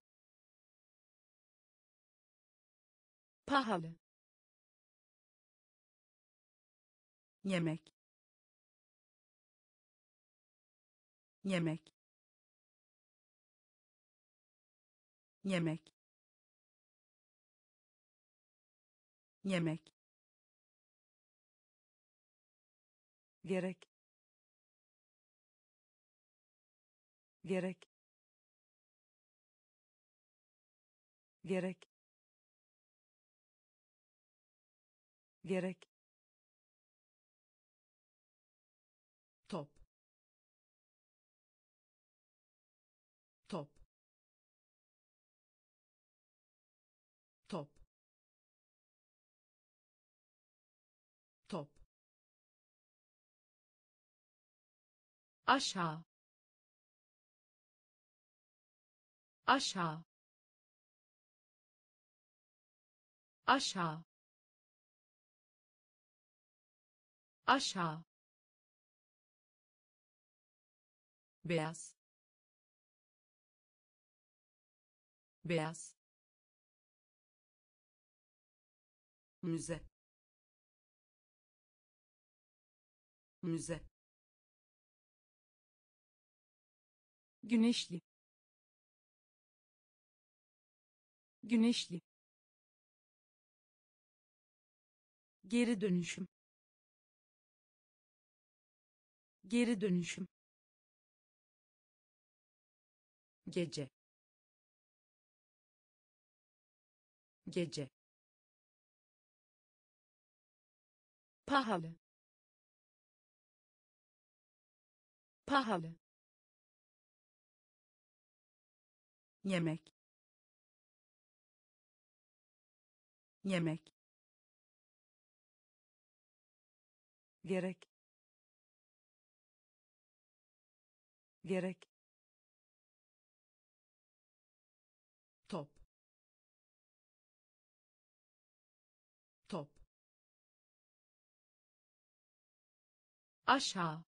pahalı, yemek, yemek, yemek, yemek, gerek, gerek, gerek, gerek, top, top, top, top, aşağı, aşağı, aşağı, aşağı, beyaz, beyaz, müze, müze, güneşli, güneşli, geri dönüşüm, geri dönüşüm, gece, gece, pahalı, pahalı, yemek, yemek, gerek, gerek, top, top, aşağı,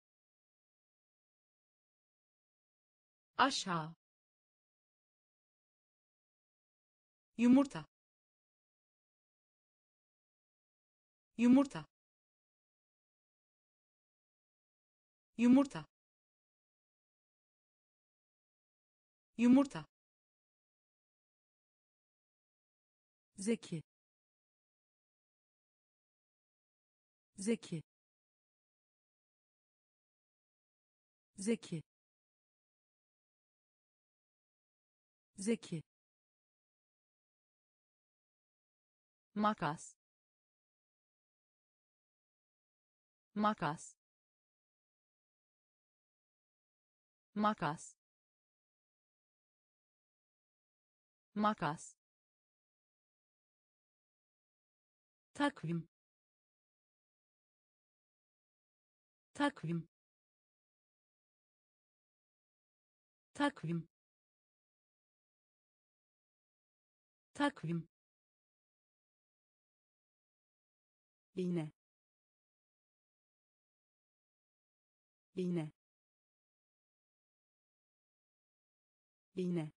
aşağı, yumurta, yumurta, yumurta, yumurta, zeki, zeki, zeki, zeki, makas, makas, makas, makas, takvim, takvim, takvim, takvim, iğne, iğne, iğne,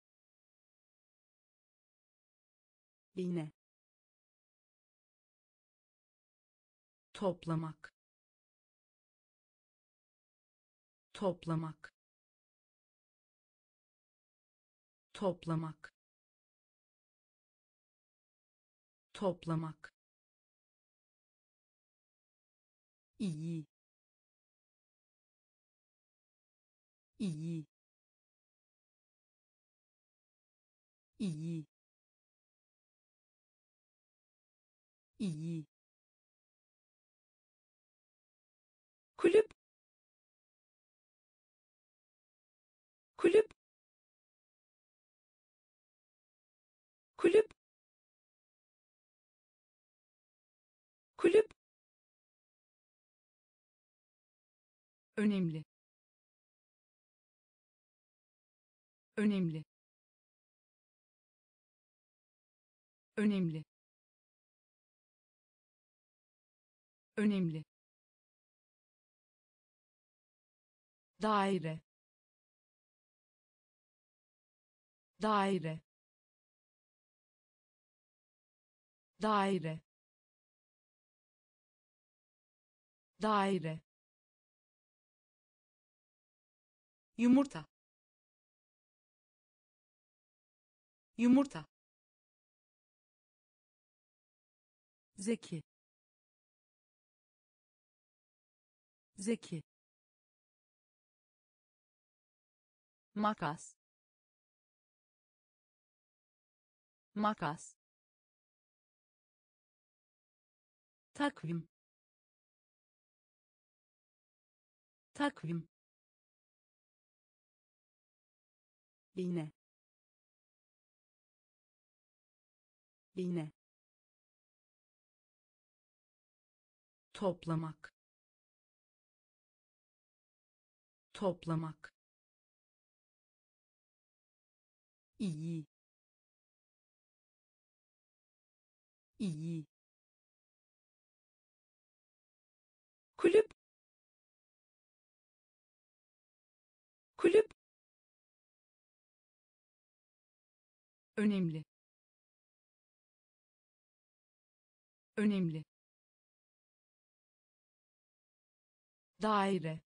iğne, toplamak, toplamak, toplamak, toplamak, iyi, iyi, iyi, iyi, kulüp, kulüp, kulüp, kulüp, önemli, önemli, önemli, önemli, daire, daire, daire, daire, yumurta, yumurta, zeki, zeki, makas, makas, takvim, takvim, iğne, iğne, toplamak, toplamak, iyi, iyi, kulüp, kulüp, önemli, önemli, daire,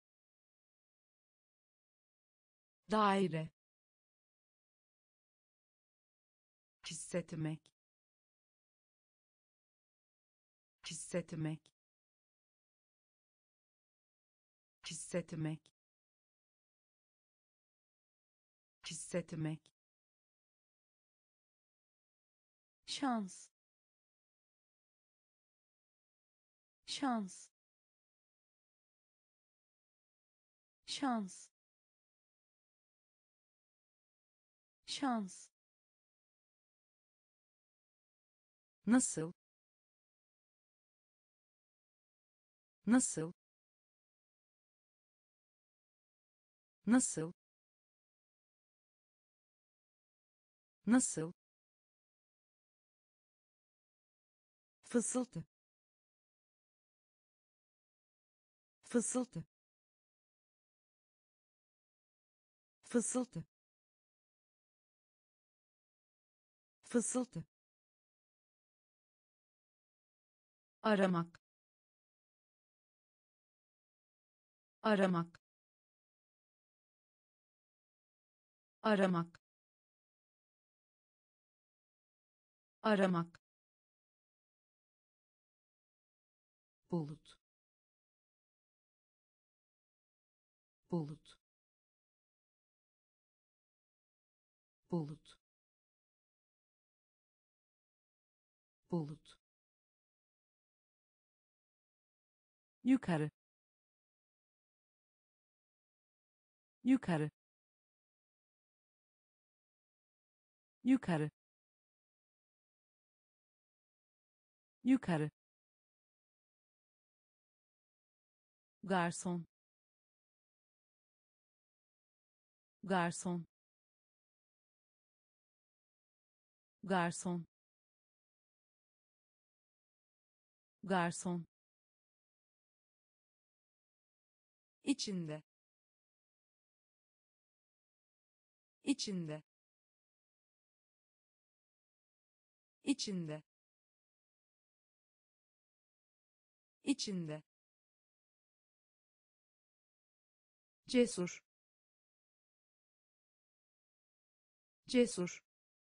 daire, hissetmek, hissetmek, hissetmek, hissetmek, şans, şans, şans, şans, nasıl, nasıl, nasıl, nasıl, fısıltı, fısıltı, fısıltı, Fısıltı. Aramak. Aramak. Aramak. Aramak. Bulut. Bulut. Bulut. Bulut. Yukarı. Yukarı. Yukarı. Yukarı. Garson. Garson. Garson. Garson. içinde içinde içinde içinde cesur cesur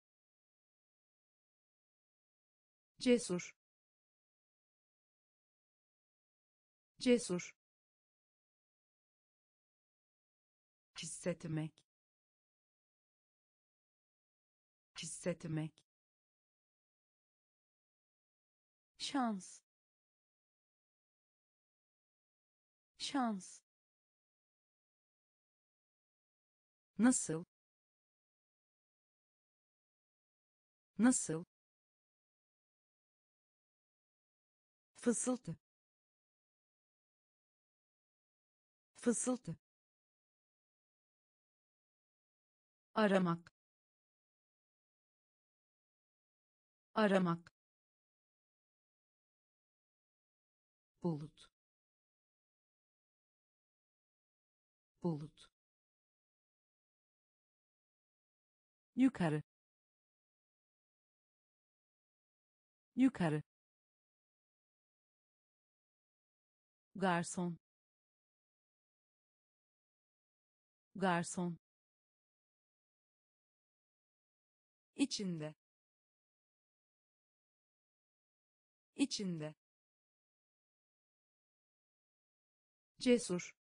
cesur cesur hissetmek hissetmek Şans. Şans. Nasıl? Nasıl? Fısıltı. Fısıltı. Aramak. Aramak. Bulut. Bulut. Yukarı. Yukarı. Garson. Garson. içinde içinde cesur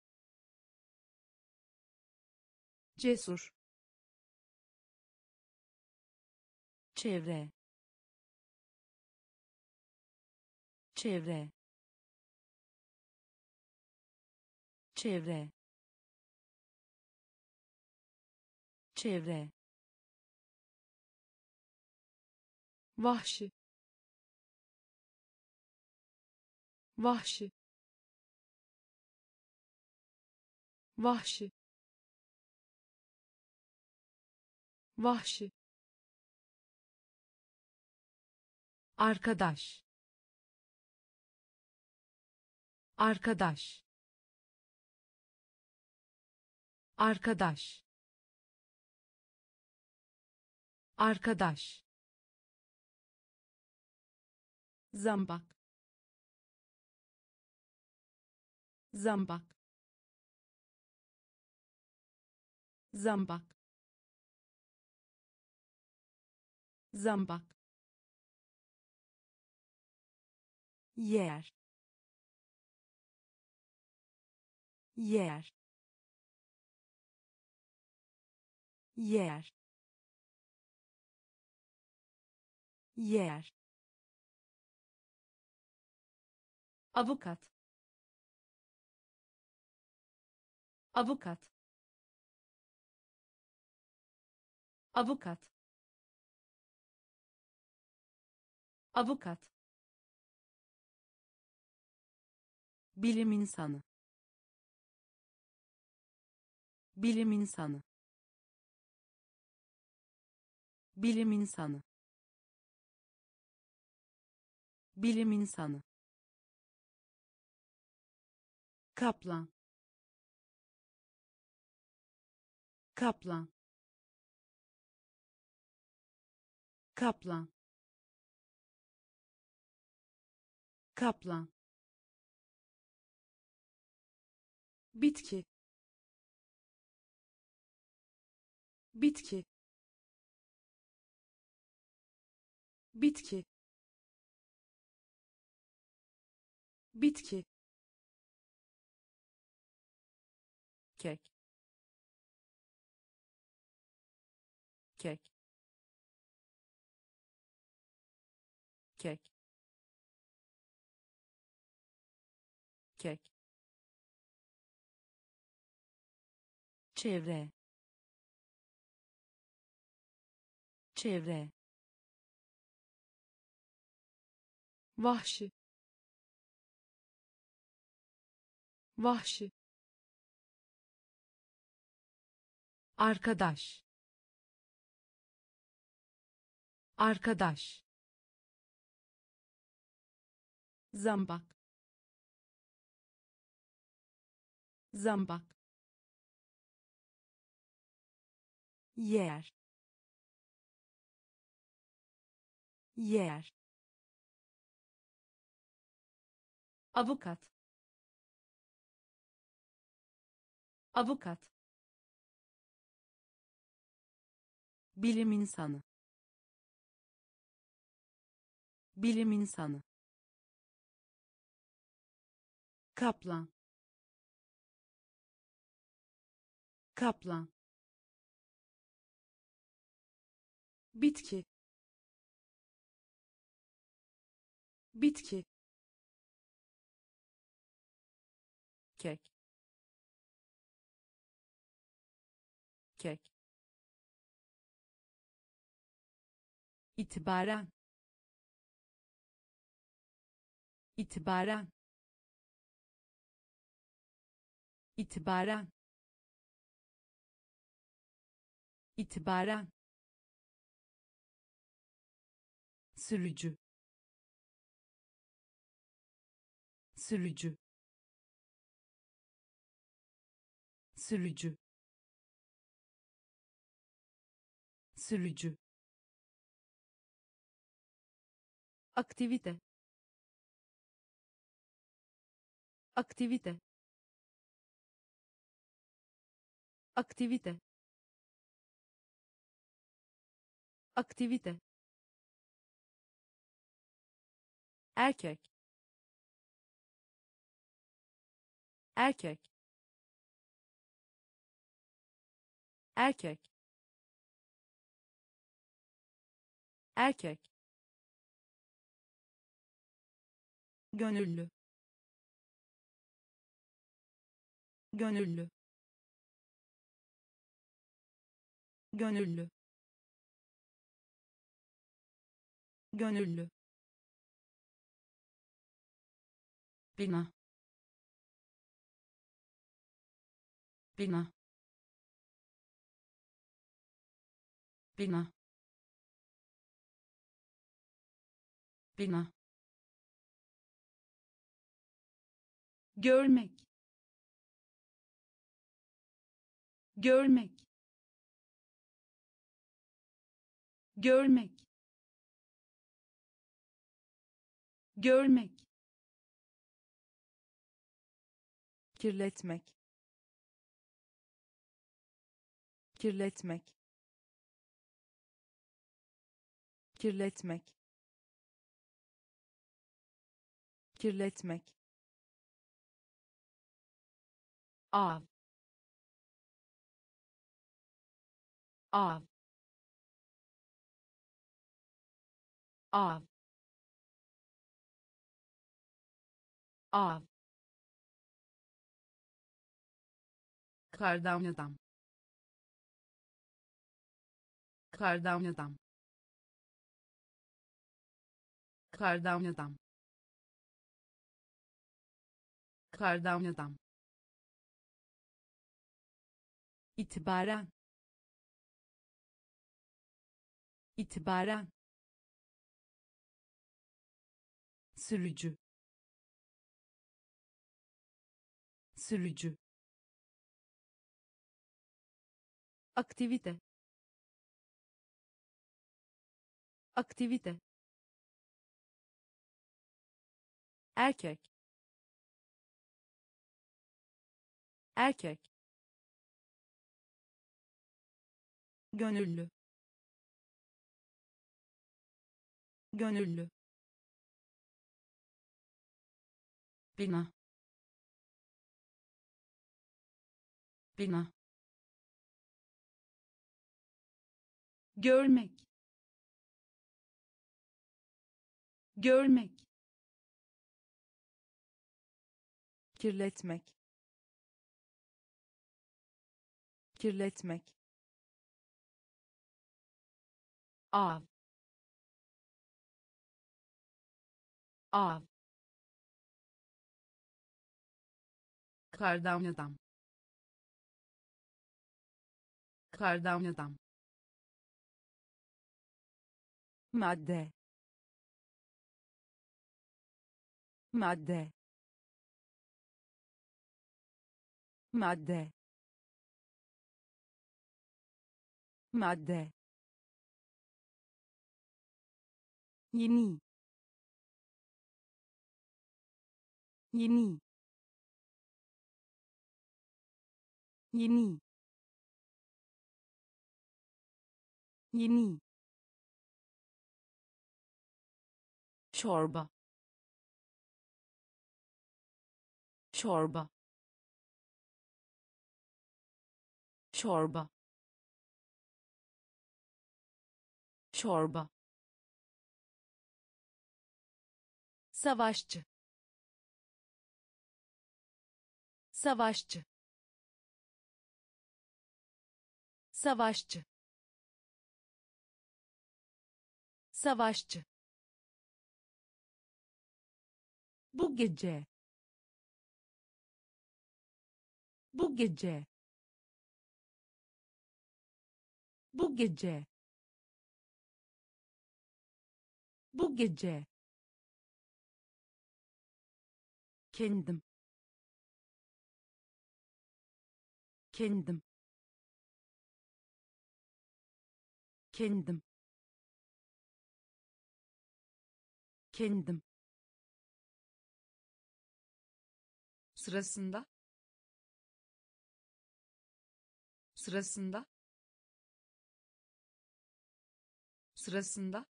cesur Çevre. Çevre. Çevre. Çevre. vahşi vahşi vahşi vahşi arkadaş arkadaş arkadaş arkadaş zambak zambak zambak zambak Yer. Yer. Yer. Yer. avukat avukat avukat avukat Bilim insanı. Bilim insanı. Bilim insanı. Bilim insanı. Kaplan. Kaplan. Kaplan. Kaplan. Bitki. Bitki. Bitki. Bitki. Kek. Kek. Kek. Kek. Çevre. Çevre. Vahşi. Vahşi. Arkadaş. Arkadaş. Zambak. Zambak. Yer. Yer. Avukat. Avukat. Bilim insanı. Bilim insanı. Kaplan. Kaplan. Bitki. Bitki. Kek. Kek. İtibaren. İtibaren. İtibaren. İtibaren. Sürücü. Sürücü. Sürücü. Sürücü. Aktivite. Aktivite. Aktivite. Aktivite. Erkek. Erkek. Erkek. Erkek. Gönüllü. Gönüllü. Gönüllü. Gönüllü. Bina. Bina. Bina. Bina. Görmek. Görmek. Görmek. Görmek. Kirletmek. Kirletmek. Kirletmek. Kirletmek. Av. Av. Av. Av. Kardan adam. Kardan adam. Kardan adam. Kardan adam. İtibaren. İtibaren. Sürücü. Sürücü. Aktivite. aktivite, erkek, erkek, gönüllü, gönüllü, bina, bina, görmek, görmek, kirletmek, kirletmek, av, av, kardan adam, kardan adam, madde, madde, madde, madde, yeni, yeni, yeni, yeni, çorba, çorba, çorba, çorba, savaşçı, savaşçı, savaşçı, savaşçı, bu gece, bu gece, bu gece, bu gece, kendim, kendim, kendim, kendim, sırasında, sırasında, sırasında,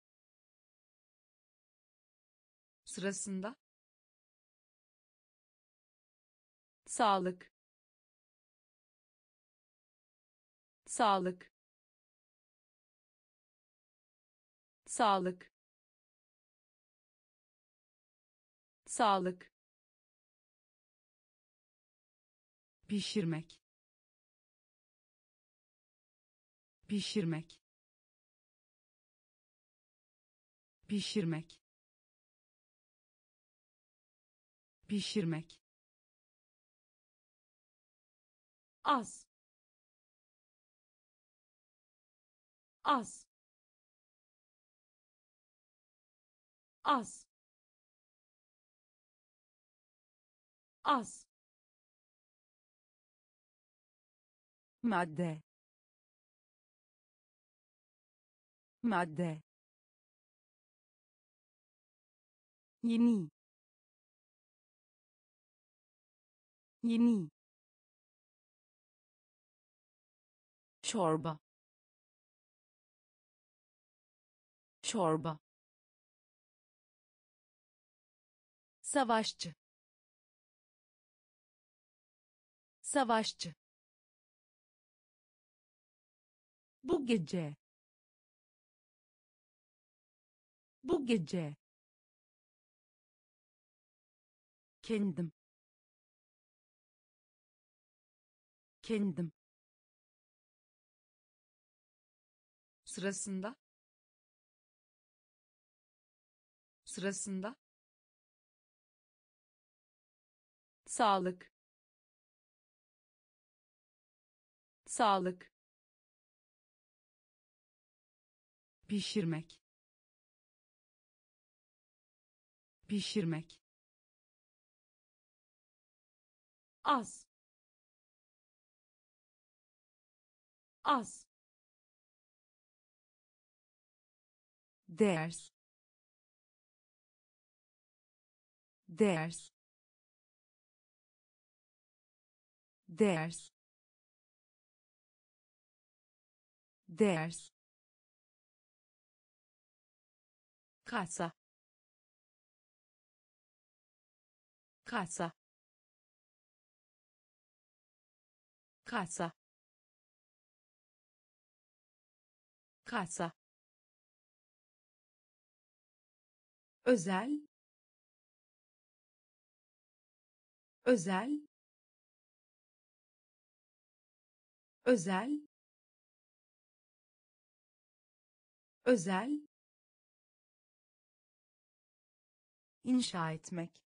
sırasında, sağlık, sağlık, sağlık, sağlık, pişirmek, pişirmek, pişirmek, pişirmek, az, az, az, az, madde, madde, yeni, yeni, çorba, çorba, savaşçı, savaşçı, bu gece, bu gece, kendim, kendim, sırasında, sırasında, sağlık, sağlık, pişirmek, pişirmek, az, az, ders ders ders ders kasa kasa kasa kasa özel özel özel özel inşa etmek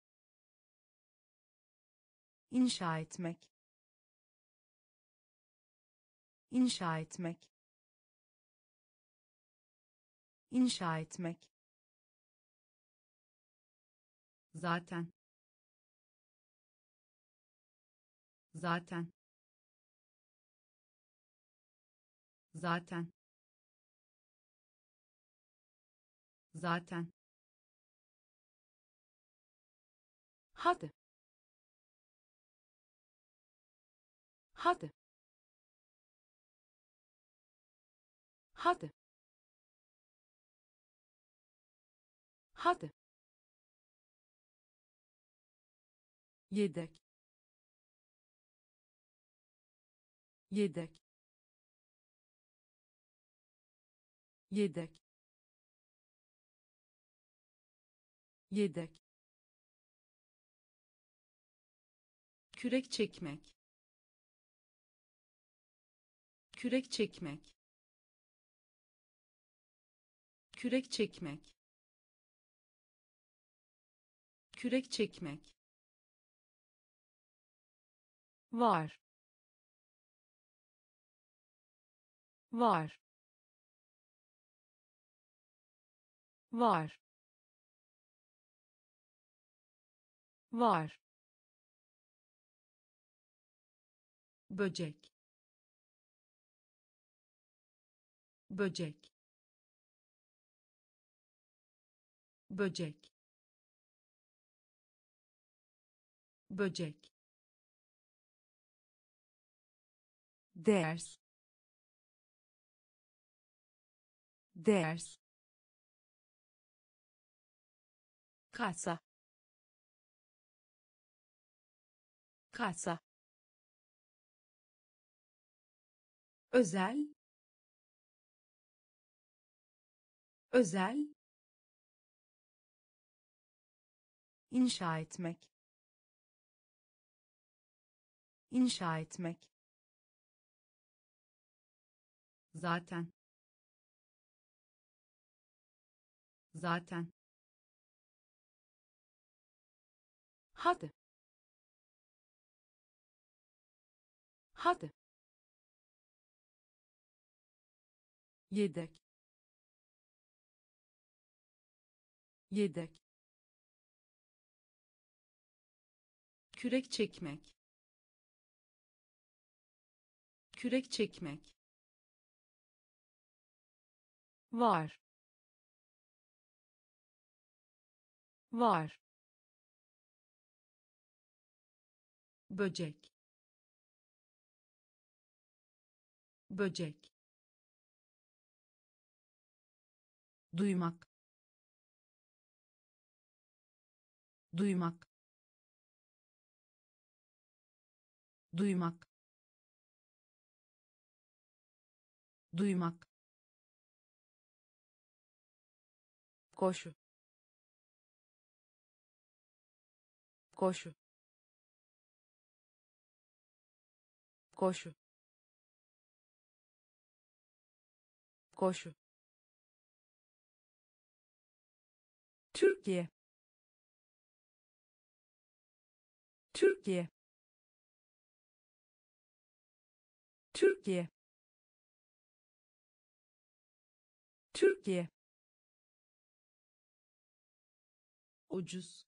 inşa etmek inşa etmek inşa etmek zaten zaten zaten zaten hadi hadi hadi hadi yedek yedek yedek yedek kürek çekmek kürek çekmek kürek çekmek kürek çekmek var var var var böcek böcek böcek böcek ders ders kasa kasa özel özel inşa etmek inşa etmek zaten zaten hadi hadi yedek yedek kürek çekmek kürek çekmek var var böcek böcek duymak duymak duymak duymak koşu koşu koşu koşu Türkiye Türkiye Türkiye Türkiye ucuz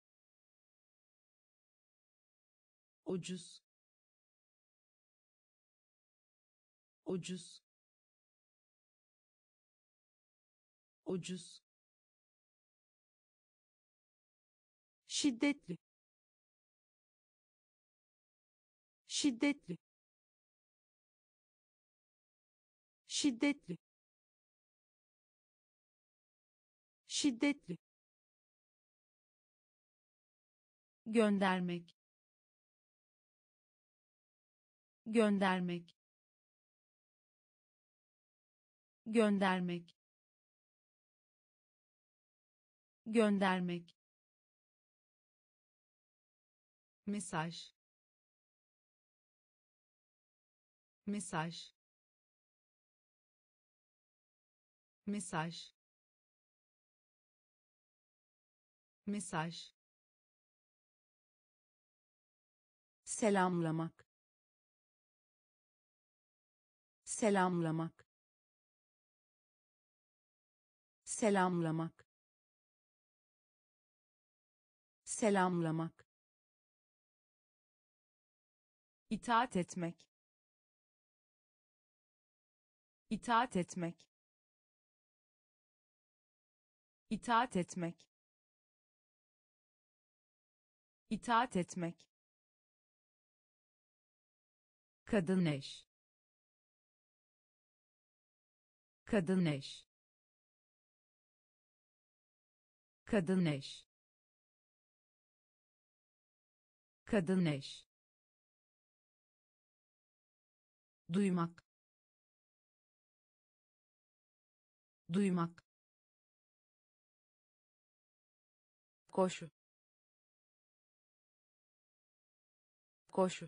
ucuz ucuz ucuz, şiddetli, şiddetli, şiddetli, şiddetli, göndermek, göndermek, göndermek, göndermek, mesaj, mesaj, mesaj, mesaj, selamlamak, selamlamak, selamlamak, selamlamak, itaat etmek, itaat etmek, itaat etmek, itaat etmek, kadın eş, kadın eş, kadın eş, kadın eş, duymak, duymak, koşu, koşu,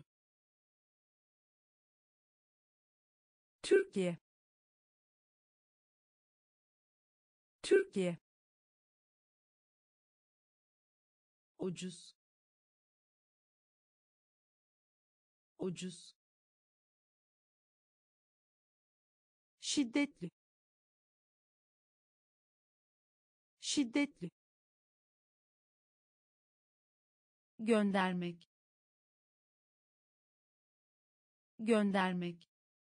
Türkiye, Türkiye, ucuz, ucuz, şiddetli, şiddetli, göndermek, göndermek,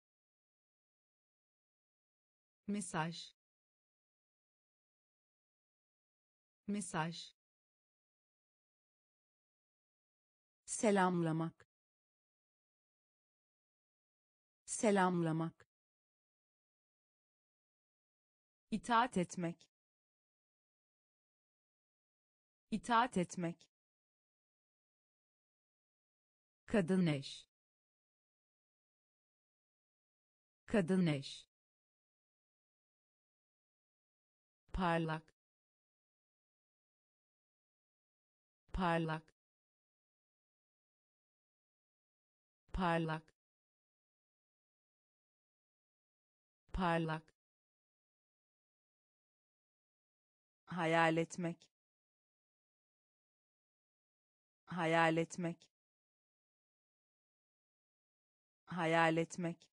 mesaj, mesaj, selamlamak, selamlamak, itaat etmek, itaat etmek, kadın eş, kadın eş, parlak, parlak, parlak, parlak, hayal etmek, hayal etmek, hayal etmek,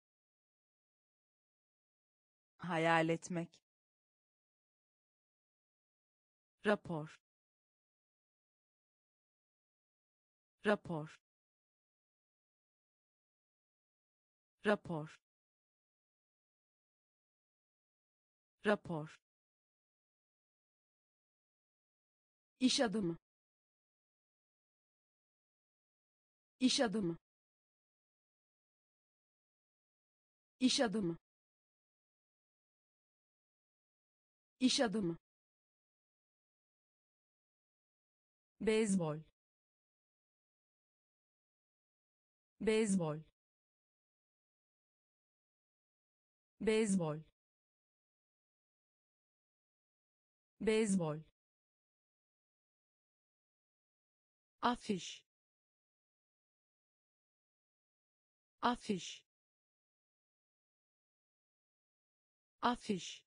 hayal etmek, rapor, rapor, rapor, rapor, iş adamı, iş adamı, iş adamı, iş adamı, beyzbol, beyzbol, beyzbol, beyzbol, afiş, afiş, afiş,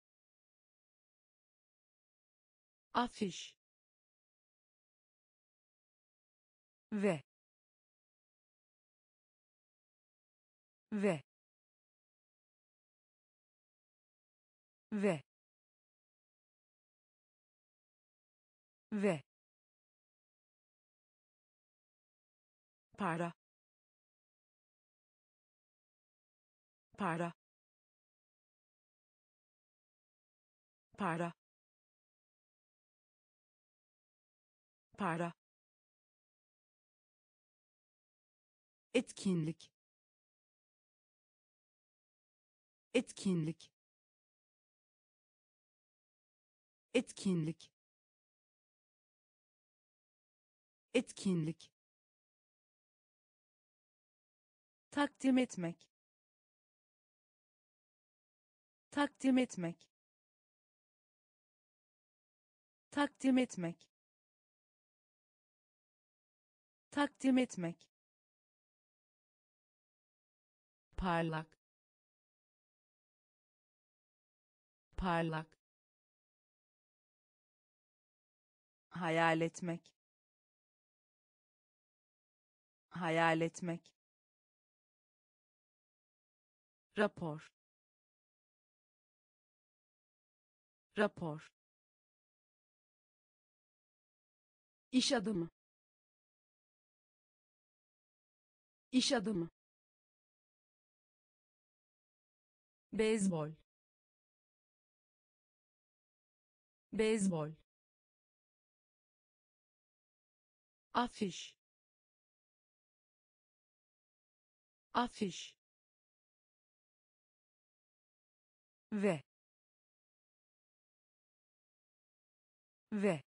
afiş, ve, ve, ve, ve, para, para, para, para, etkinlik, etkinlik, etkinlik, etkinlik, takdim etmek, takdim etmek, takdim etmek, takdim etmek, parlak, parlak, hayal etmek, hayal etmek, rapor, rapor, iş adamı, iş adamı, beyzbol, beyzbol, afiş, afiş, ve, ve,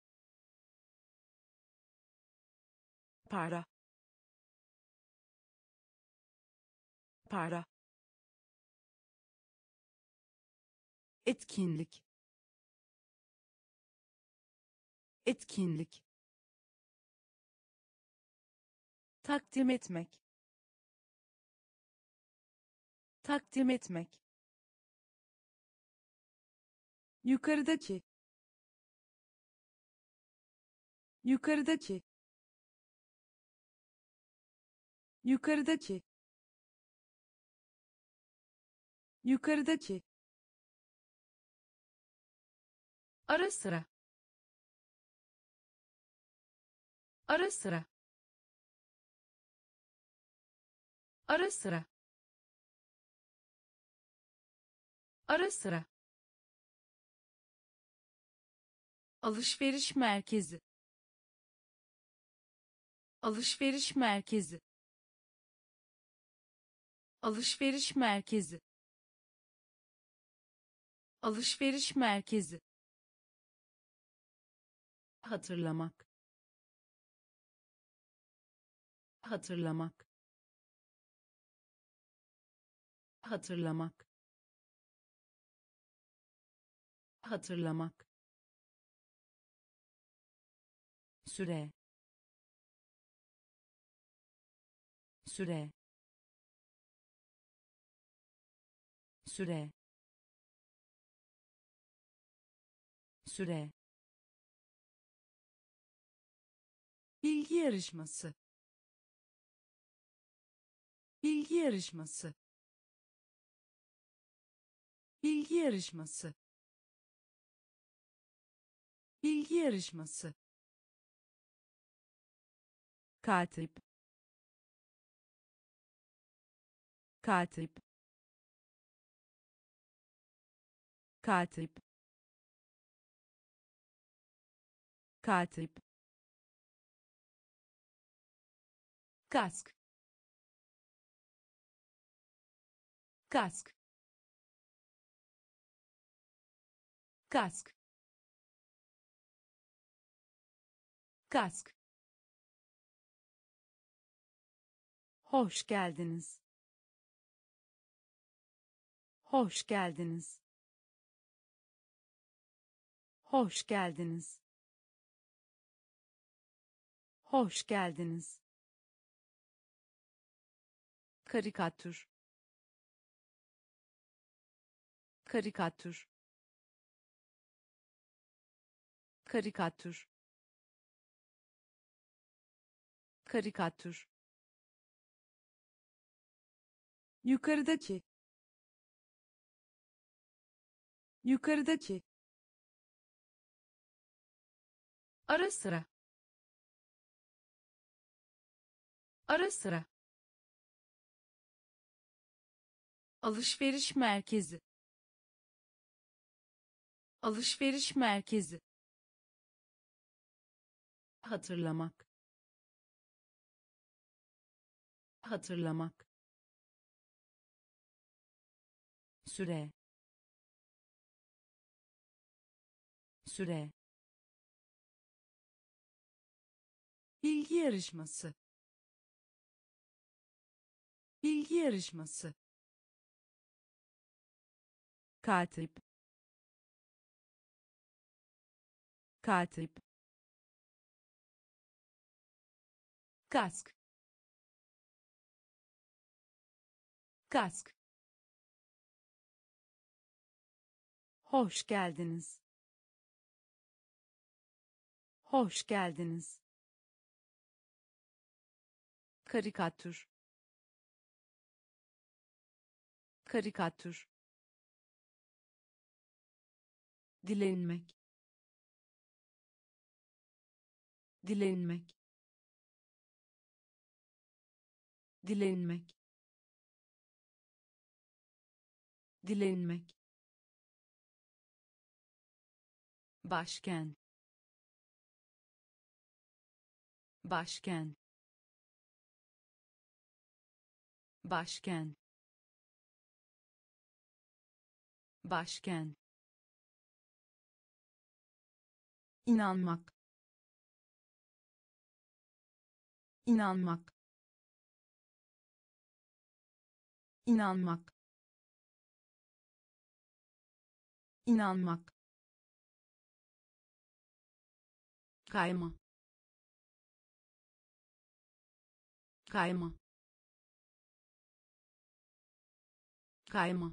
para, para, etkinlik, etkinlik, takdim etmek, takdim etmek, yukarıdaki, yukarıdaki, yukarıdaki, yukarıdaki, ara sıra, ara sıra, ara sıra, ara sıra, alışveriş merkezi, alışveriş merkezi, alışveriş merkezi, alışveriş merkezi, hatırlamak, hatırlamak, hatırlamak, hatırlamak, süre, süre, süre, süre, bilgi yarışması, bilgi yarışması, bilgi yarışması, bilgi yarışması, katip, katip, katip, katip, kask, kask, kask, kask, hoş geldiniz, hoş geldiniz, hoş geldiniz, hoş geldiniz, karikatür, karikatür, karikatür, karikatür, yukarıdaki, yukarıdaki, ara sıra, ara sıra, alışveriş merkezi, alışveriş merkezi, hatırlamak, hatırlamak, süre, süre, bilgi yarışması, bilgi yarışması, katip, katip, kask, kask, hoş geldiniz, hoş geldiniz, karikatür, karikatür, dilenmek, dilenmek, dilenmek, dilenmek, başkent, başkent, başkent, başkent, inanmak, inanmak, inanmak, inanmak, kayma, kayma, kayma,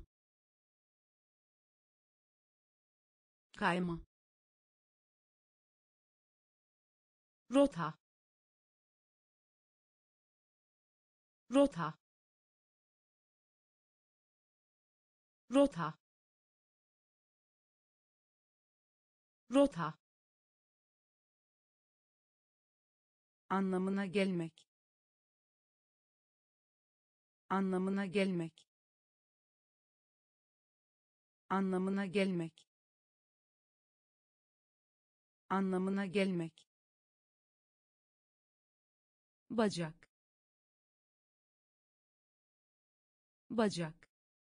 kayma, rota, rota, rota, rota, anlamına gelmek, anlamına gelmek, anlamına gelmek, anlamına gelmek, bacak, bacak,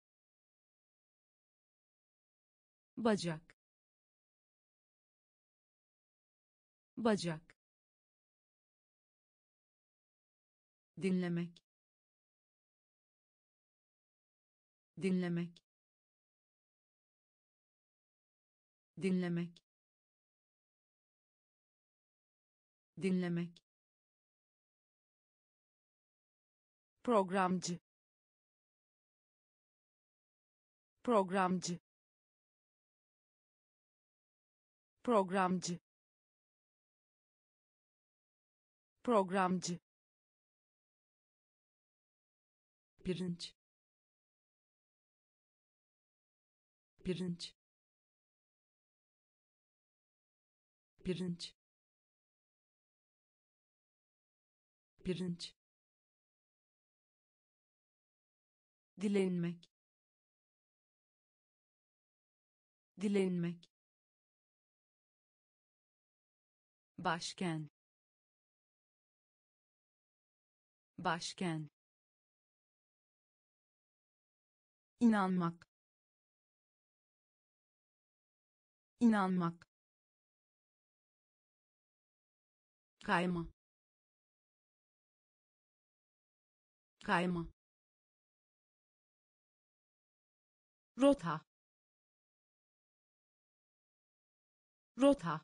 bacak, bacak, dinlemek, dinlemek, dinlemek, dinlemek, programcı, programcı, programcı, programcı, pirinç, pirinç, pirinç, pirinç, dilenmek, dilenmek, başkent, başkent, inanmak, inanmak, kayma, kayma, rota, rota,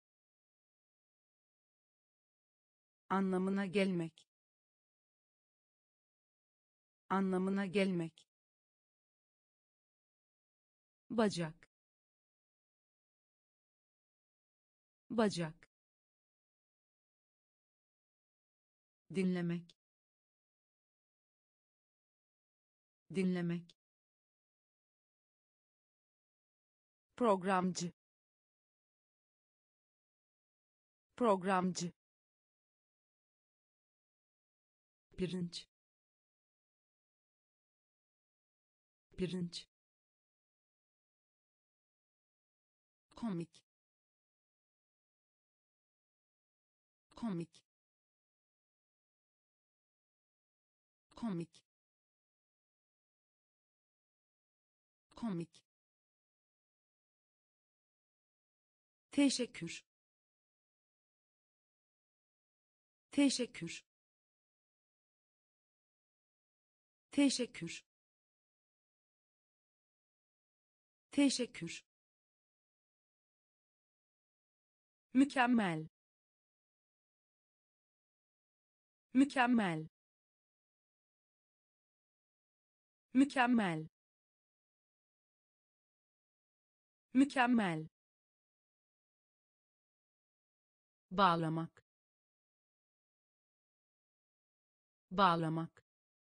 anlamına gelmek, anlamına gelmek, bacak, bacak, dinlemek, dinlemek, programcı, programcı, pirinç, pirinç, komik komik komik komik teşekkür teşekkür teşekkür teşekkür mükemmel mükemmel mükemmel mükemmel bağlamak bağlamak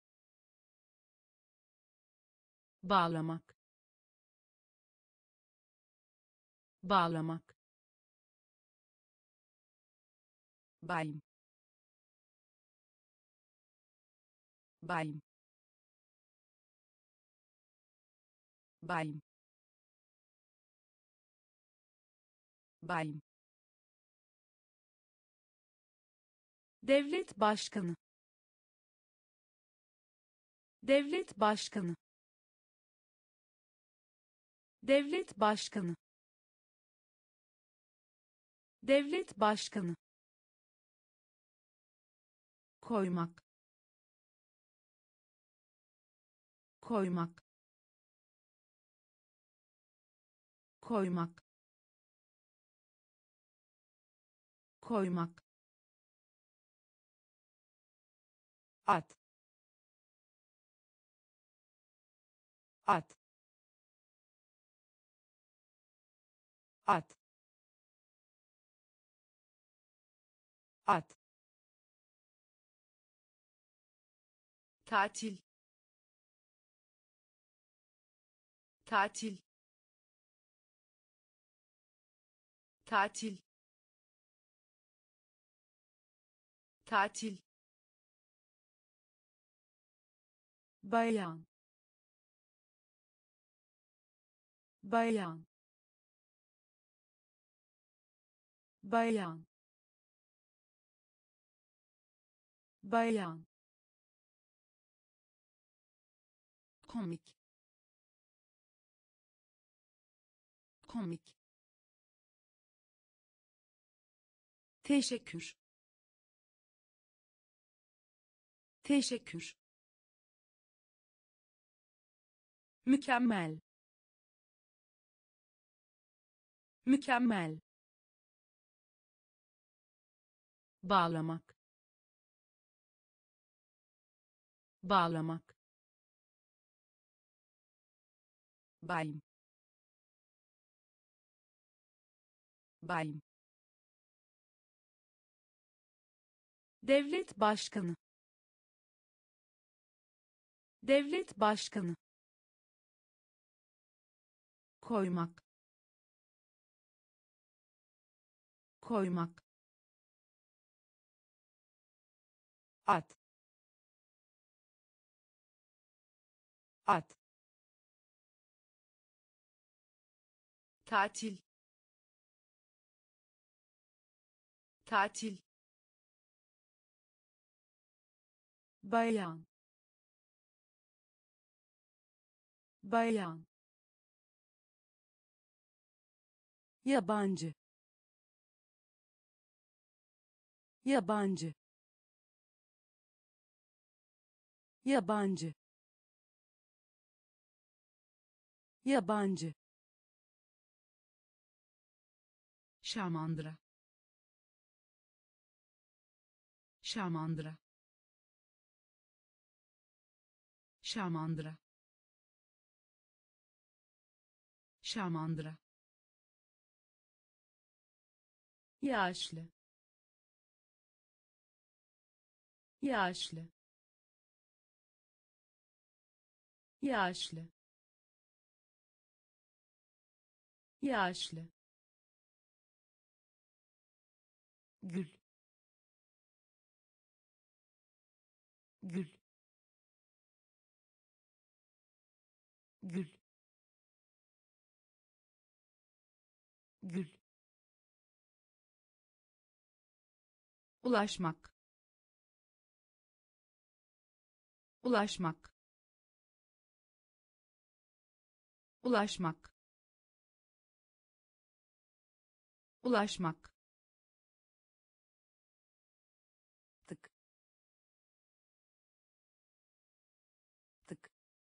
bağlamak bağlamak bayım bayım bayım bayım devlet başkanı devlet başkanı devlet başkanı devlet başkanı koymak koymak koymak koymak at at at at tatil tatil tatil tatil bayan bayan bayan bayan komik komik teşekkür teşekkür mükemmel mükemmel bağlamak bağlamak bayım bayım devlet başkanı devlet başkanı koymak koymak at at tatil tatil bayan bayan yabancı yabancı yabancı yabancı şamandıra şamandıra şamandıra şamandıra yaşlı yaşlı yaşlı yaşlı gül gül gül gül, ulaşmak, ulaşmak, ulaşmak, ulaşmak, tık tık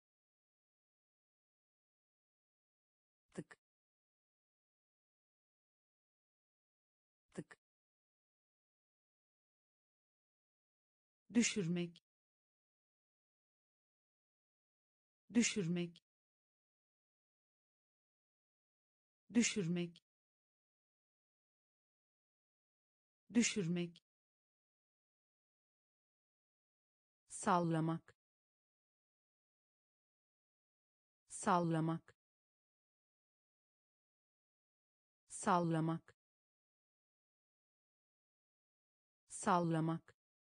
tık tık düşürmek, düşürmek, düşürmek, düşürmek, sallamak sallamak sallamak sallamak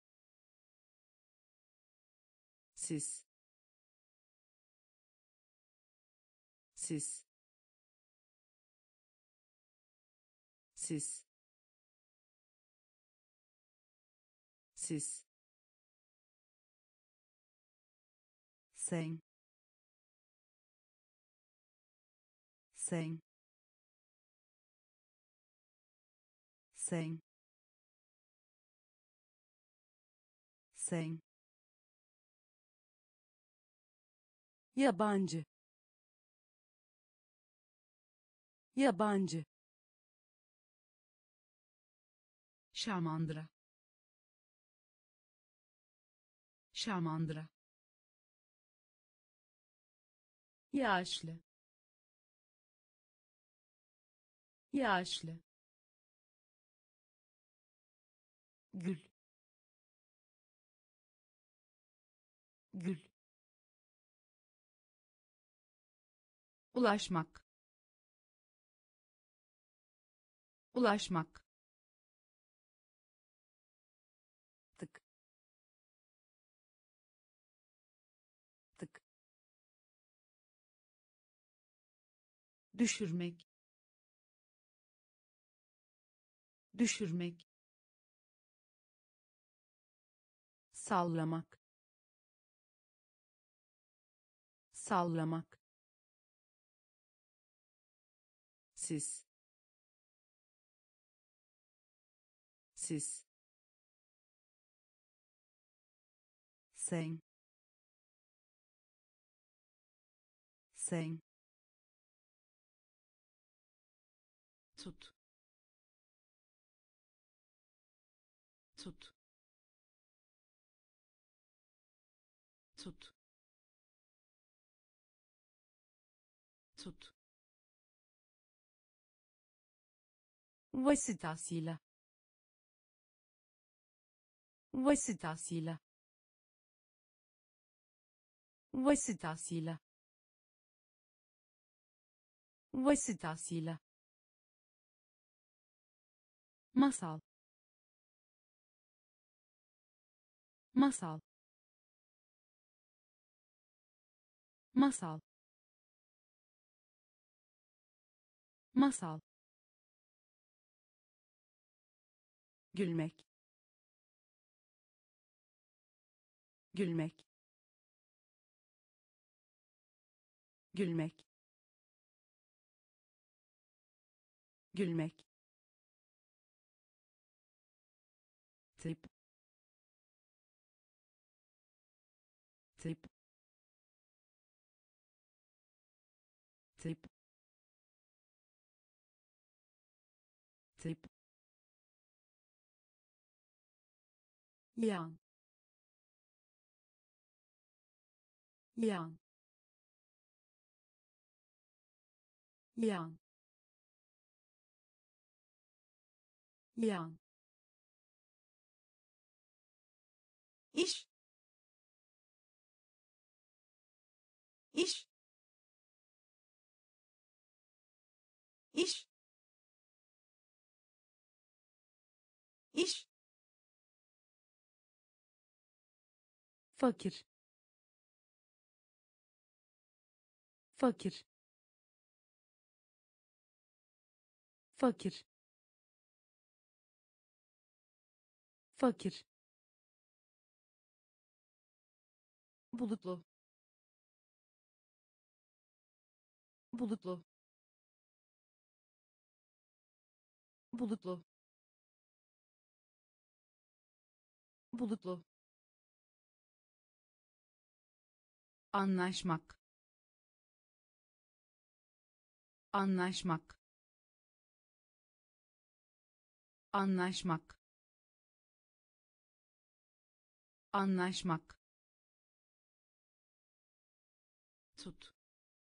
siz, siz, siz, siz, sen sen sen sen yabancı yabancı şamandıra, şamandıra, yaşlı, yaşlı, gül, gül, ulaşmak, ulaşmak, tık tık düşürmek, düşürmek, sallamak sallamak siz, siz, sen sen tut, tut, tut, tut, vasıtasıyla vasıtasıyla vasıtasıyla vasıtasıyla masal masal masal masal gülmek gülmek gülmek gülmek tip tip tip tip yan yan yan yan iş, iş, iş, iş, fakir fakir fakir fakir bulutlu bulutlu bulutlu bulutlu anlaşmak anlaşmak anlaşmak anlaşmak tut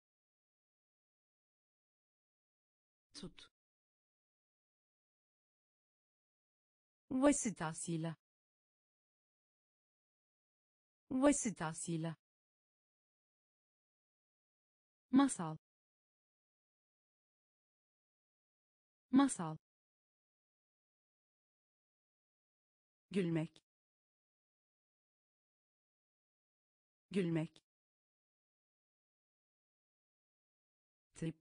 tut vasıtasıyla vasıtasıyla masal masal gülmek gülmek tip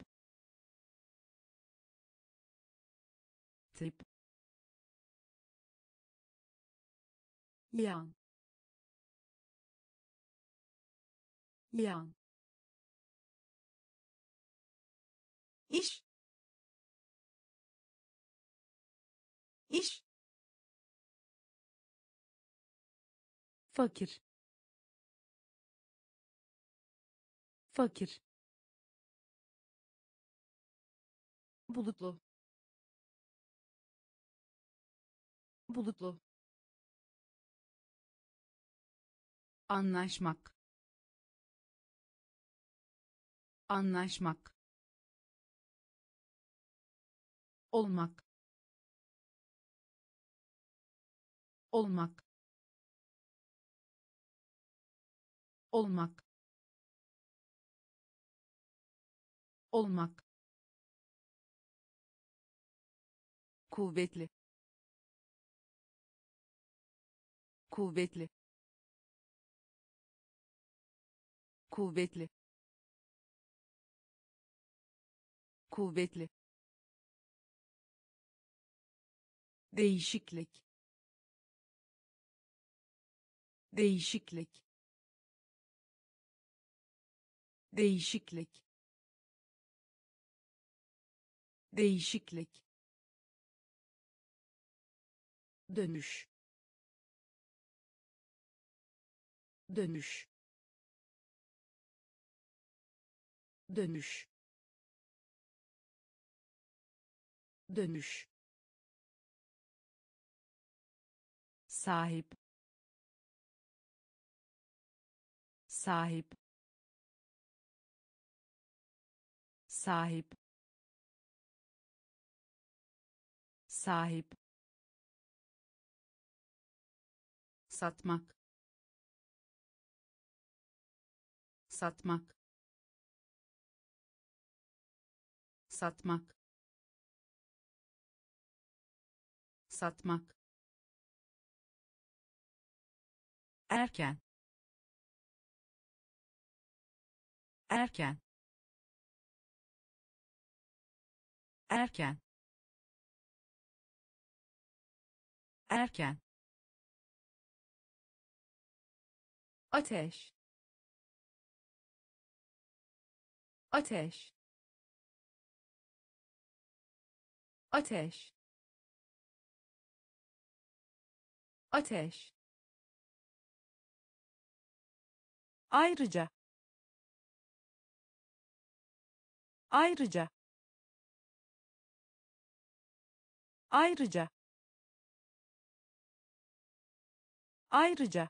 tip yan yan iş iş fakir fakir bulutlu bulutlu anlaşmak anlaşmak olmak olmak olmak olmak kuvvetli kuvvetli kuvvetli kuvvetli değişiklik değişiklik değişiklik değişiklik dönüş dönüş dönüş dönüş sahip sahip sahip sahip satmak satmak satmak satmak erken erken erken erken ateş ateş ateş ateş ayrıca ayrıca ayrıca ayrıca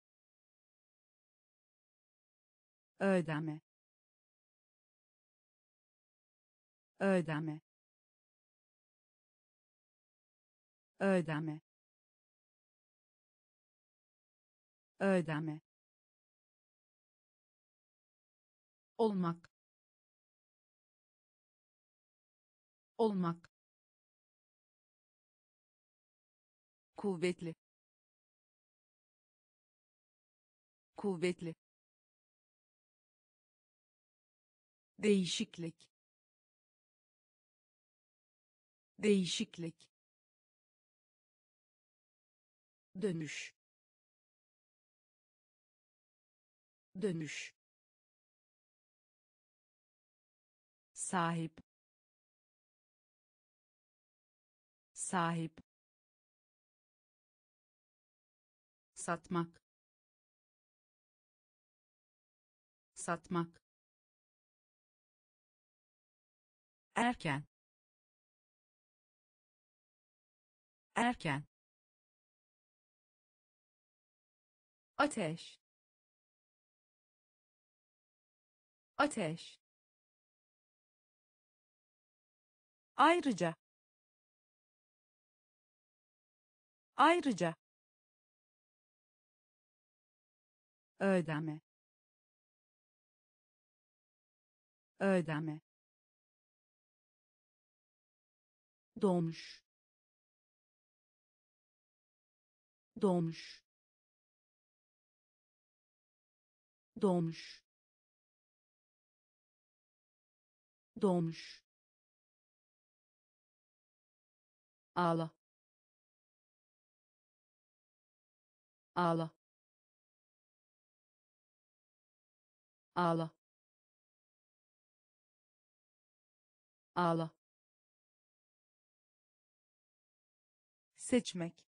ödeme ödeme ödeme ödeme olmak olmak kuvvetli kuvvetli değişiklik değişiklik, dönüş, dönüş, sahip, sahip, satmak, satmak, erken, erken, ateş, ateş, ayrıca, ayrıca, ödeme, ödeme, doğmuş, doğmuş, doğmuş, doğmuş, ağla, ağla, ağla, ağla, seçmek,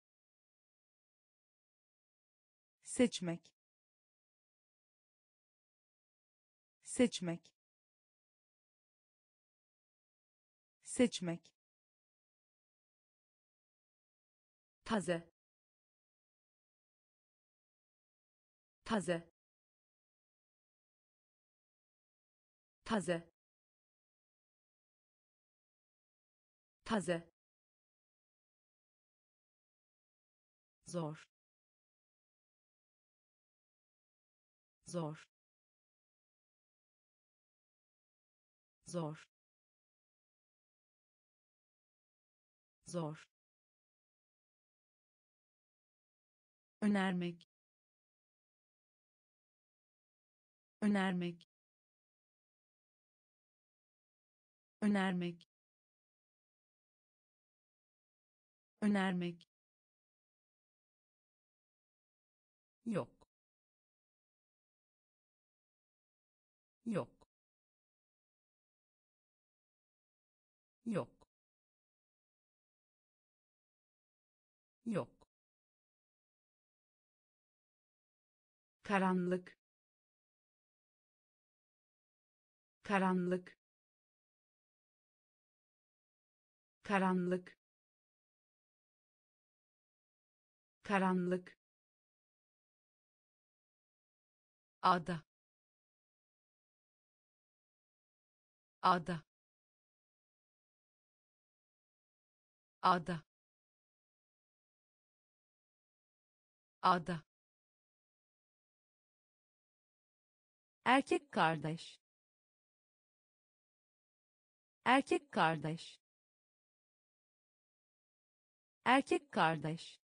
seçmek, seçmek, seçmek, taze, taze, taze, taze, zor, zor, zor, zor, önermek, önermek, önermek, önermek, yok, yok, yok, yok, karanlık, karanlık, karanlık, karanlık, ada, ada, ada, ada, erkek kardeş, erkek kardeş, erkek kardeş,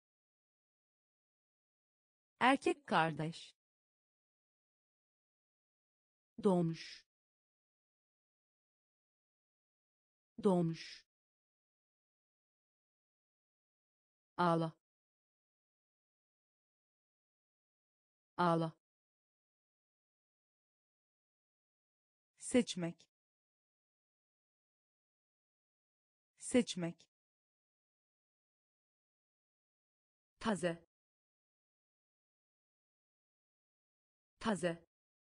erkek kardeş, doğmuş, doğmuş, ağla, ağla, seçmek, seçmek, taze, taze,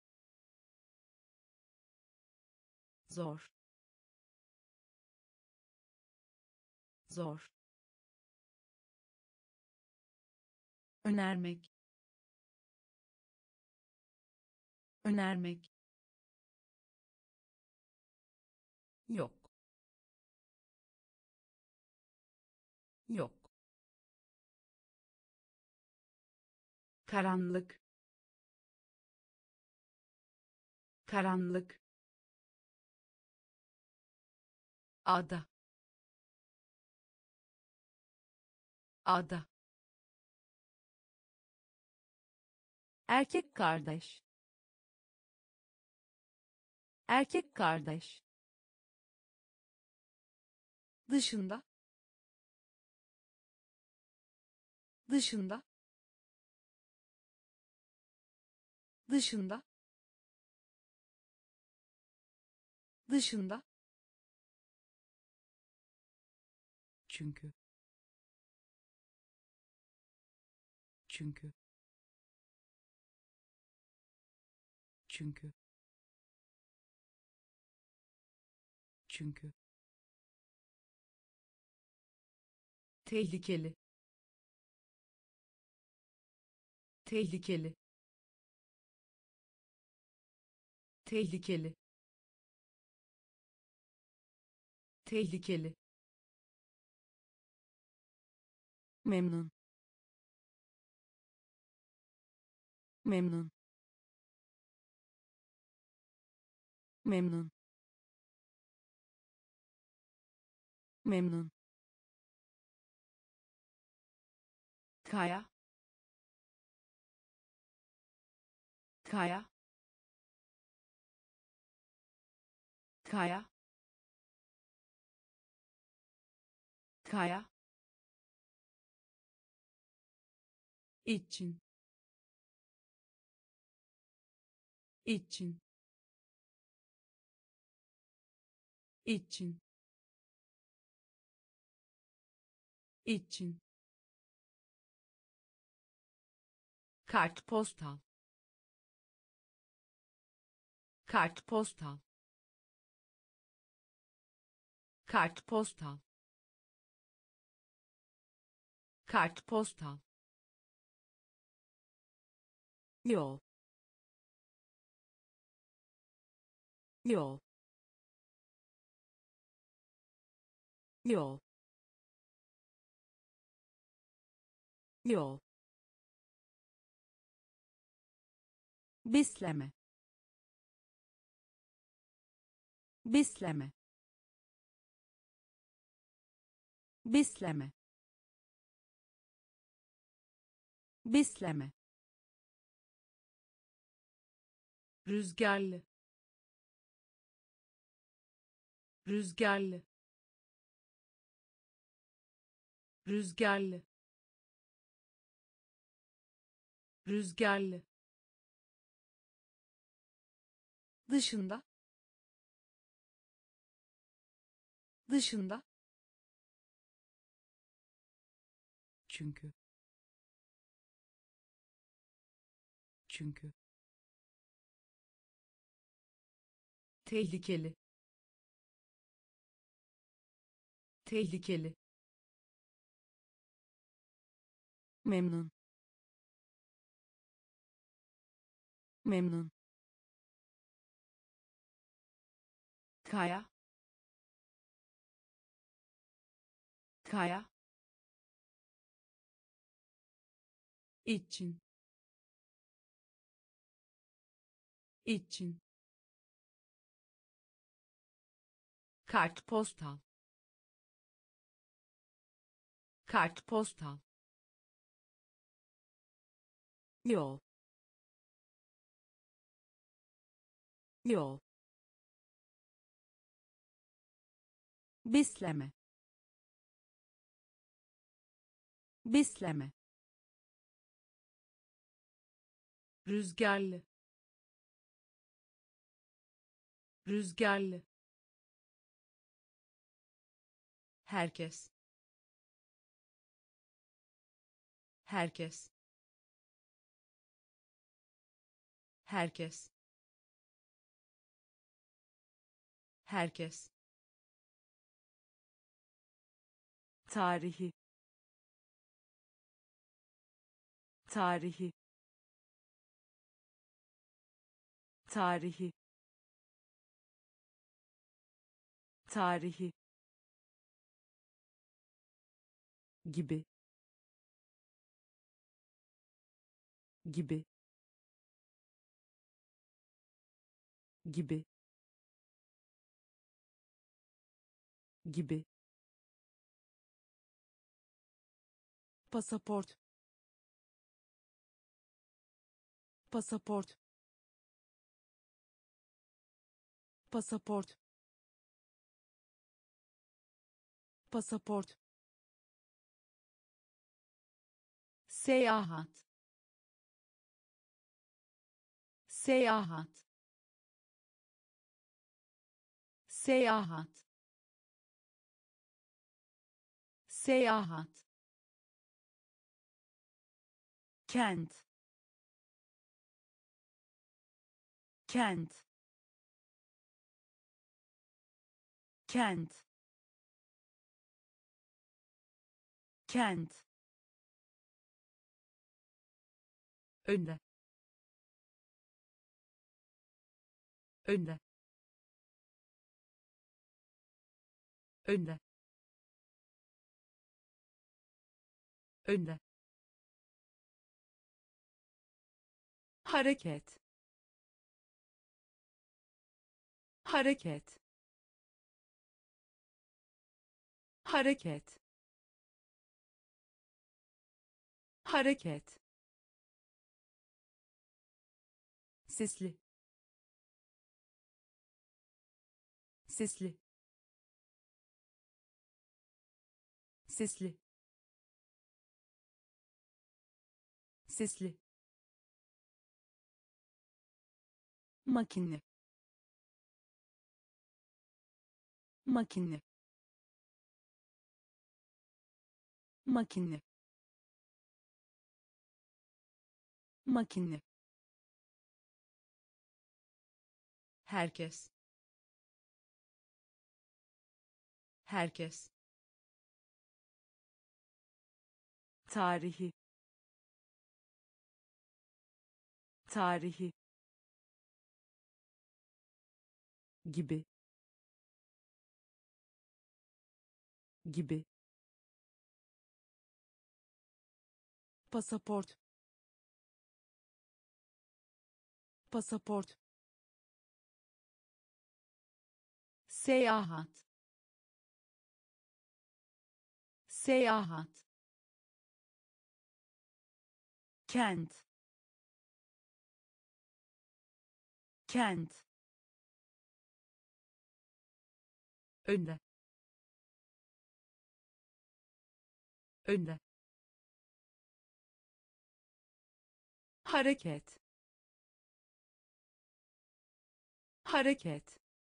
zor, zor, önermek, önermek, yok, yok, karanlık, karanlık, ada, ada, erkek kardeş, erkek kardeş, dışında dışında dışında dışında Çünkü. Çünkü. Çünkü. Çünkü. Tehlikeli. Tehlikeli. Tehlikeli. Tehlikeli. memnun memnun memnun memnun Kaya. Kaya. Kaya. Kaya. için. için. için. için. Kartpostal. Kartpostal. Kartpostal. Kartpostal. yol yol yol yol besleme besleme besleme besleme Rüzgarlı. Rüzgarlı. Rüzgarlı. Rüzgarlı. dışında dışında Çünkü. Çünkü. Tehlikeli. Tehlikeli. memnun memnun Kaya. Kaya. için. için. Kartpostal. Kartpostal. yol yol besleme besleme Rüzgarlı. Rüzgarlı. Herkes. Herkes. Herkes. Herkes. tarihi tarihi tarihi tarihi gibi gibi gibi gibi pasaport pasaport pasaport pasaport, seyahat, seyahat, seyahat, seyahat, kent, kent, kent, kent, önde, önde, önde, önde, hareket, hareket, hareket, hareket, sesli, sesli, sesli, sesli, makine, makine, makine, makine, herkes, herkes, tarihi, tarihi, gibi, gibi, pasaport, pasaport, seyahat, seyahat, kent, kent, önde, önde, hareket, hareket,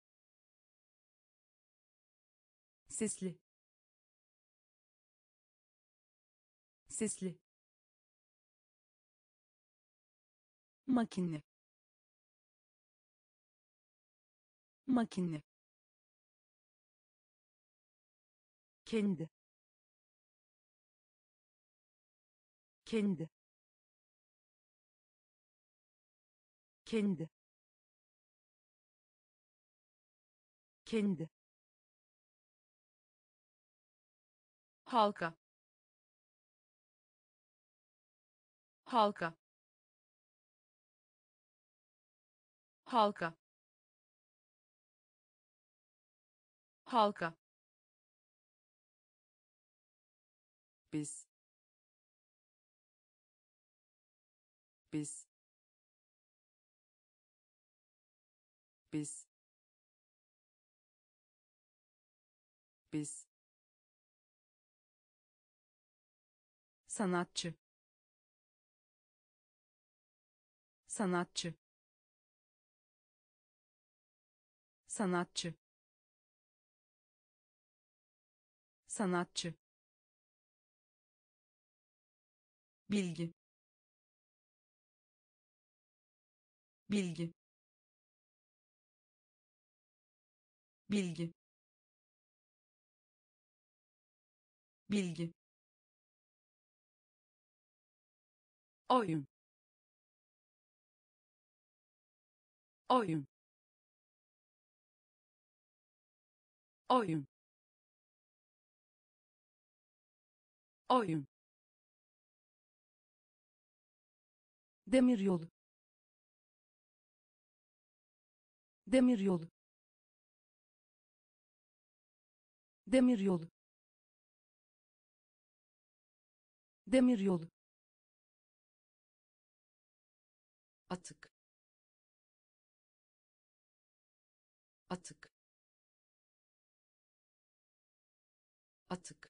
sesli, sesli, makine, makine, kendi, kendi, kendi, kendi, halka, halka, halka, halka, biz, biz, biz, biz, sanatçı, sanatçı, sanatçı, sanatçı, bilgi, bilgi, bilgi, bilgi, oyun, oyun, oyun, oyun, demiryolu, demiryolu, demiryolu, demiryolu, atık, atık, atık,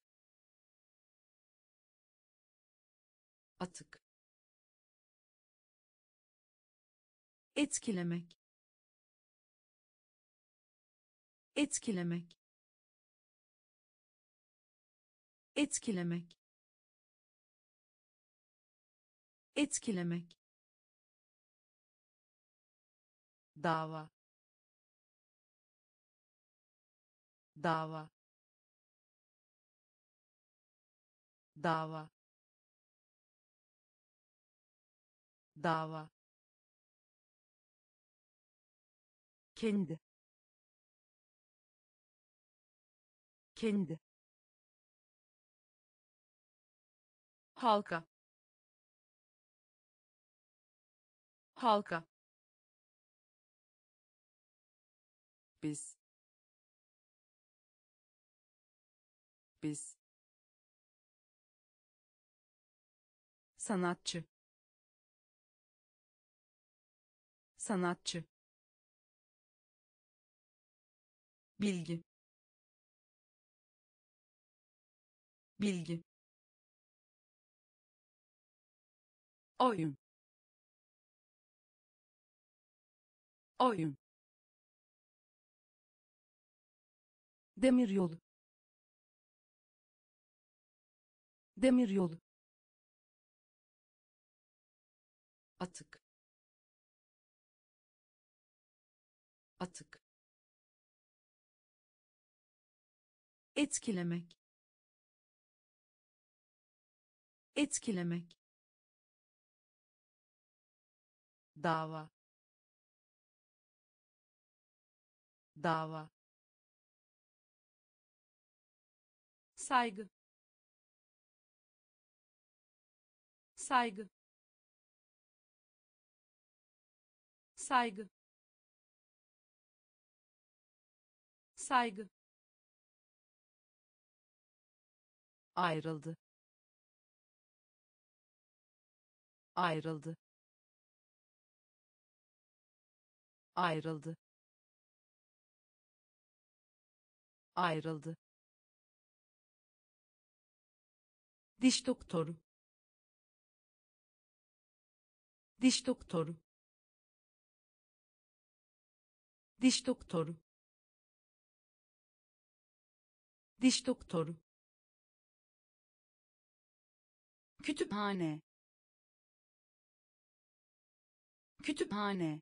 atık, etkilemek, etkilemek, etkilemek, etkilemek, dava, dava, dava, dava, kendi, kendi, halka, halka, biz, biz, sanatçı, sanatçı, bilgi, bilgi, oyun, oyun, demiryolu, demiryolu, atık, atık, etkilemek, etkilemek, dava, dava, saygı, saygı, saygı, saygı, ayrıldı, ayrıldı, ayrıldı, ayrıldı, diş doktoru, diş doktoru, diş doktoru, diş doktoru, kütüphane, kütüphane,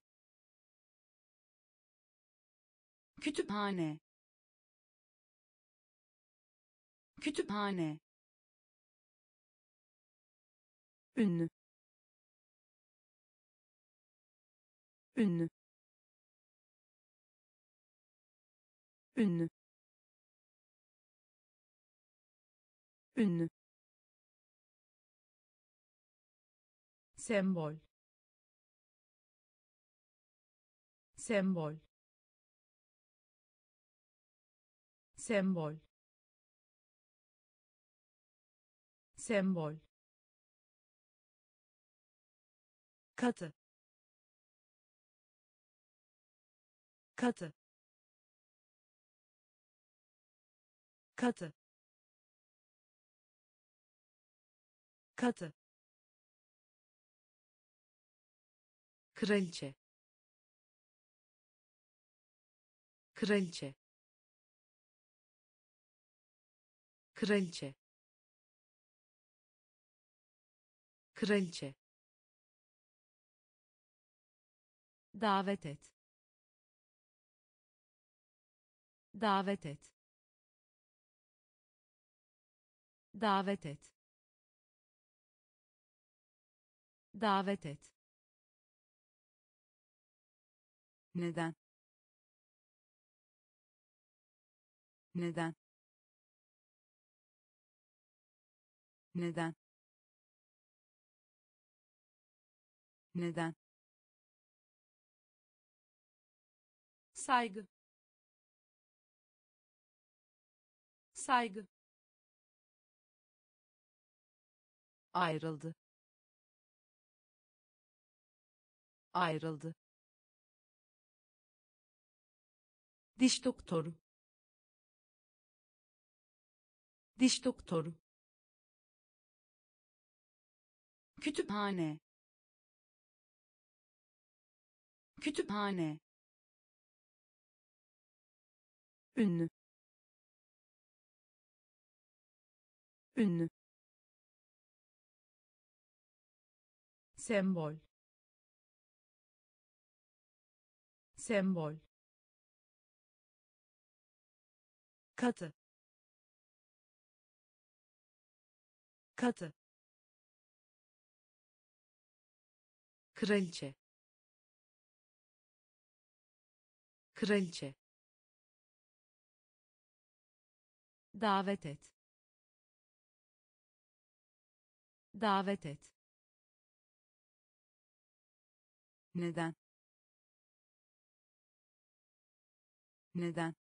kütüphane, kütüphane, ünlü, ünlü, ünlü, ünlü, sembol, sembol, sembol, sembol, katı, katı, katı, katı, kraliçe, kraliçe, kraliçe, kraliçe, davet et, davet et, davet et, davet et, neden, neden, neden, neden, saygı, saygı, ayrıldı, ayrıldı, diş doktoru, Diş doktoru. Kütüphane. Kütüphane. Ünlü. Ünlü. Sembol. Sembol. Katı. Katı. Kraliçe. Kraliçe. Davet et. Davet et. Neden? Neden?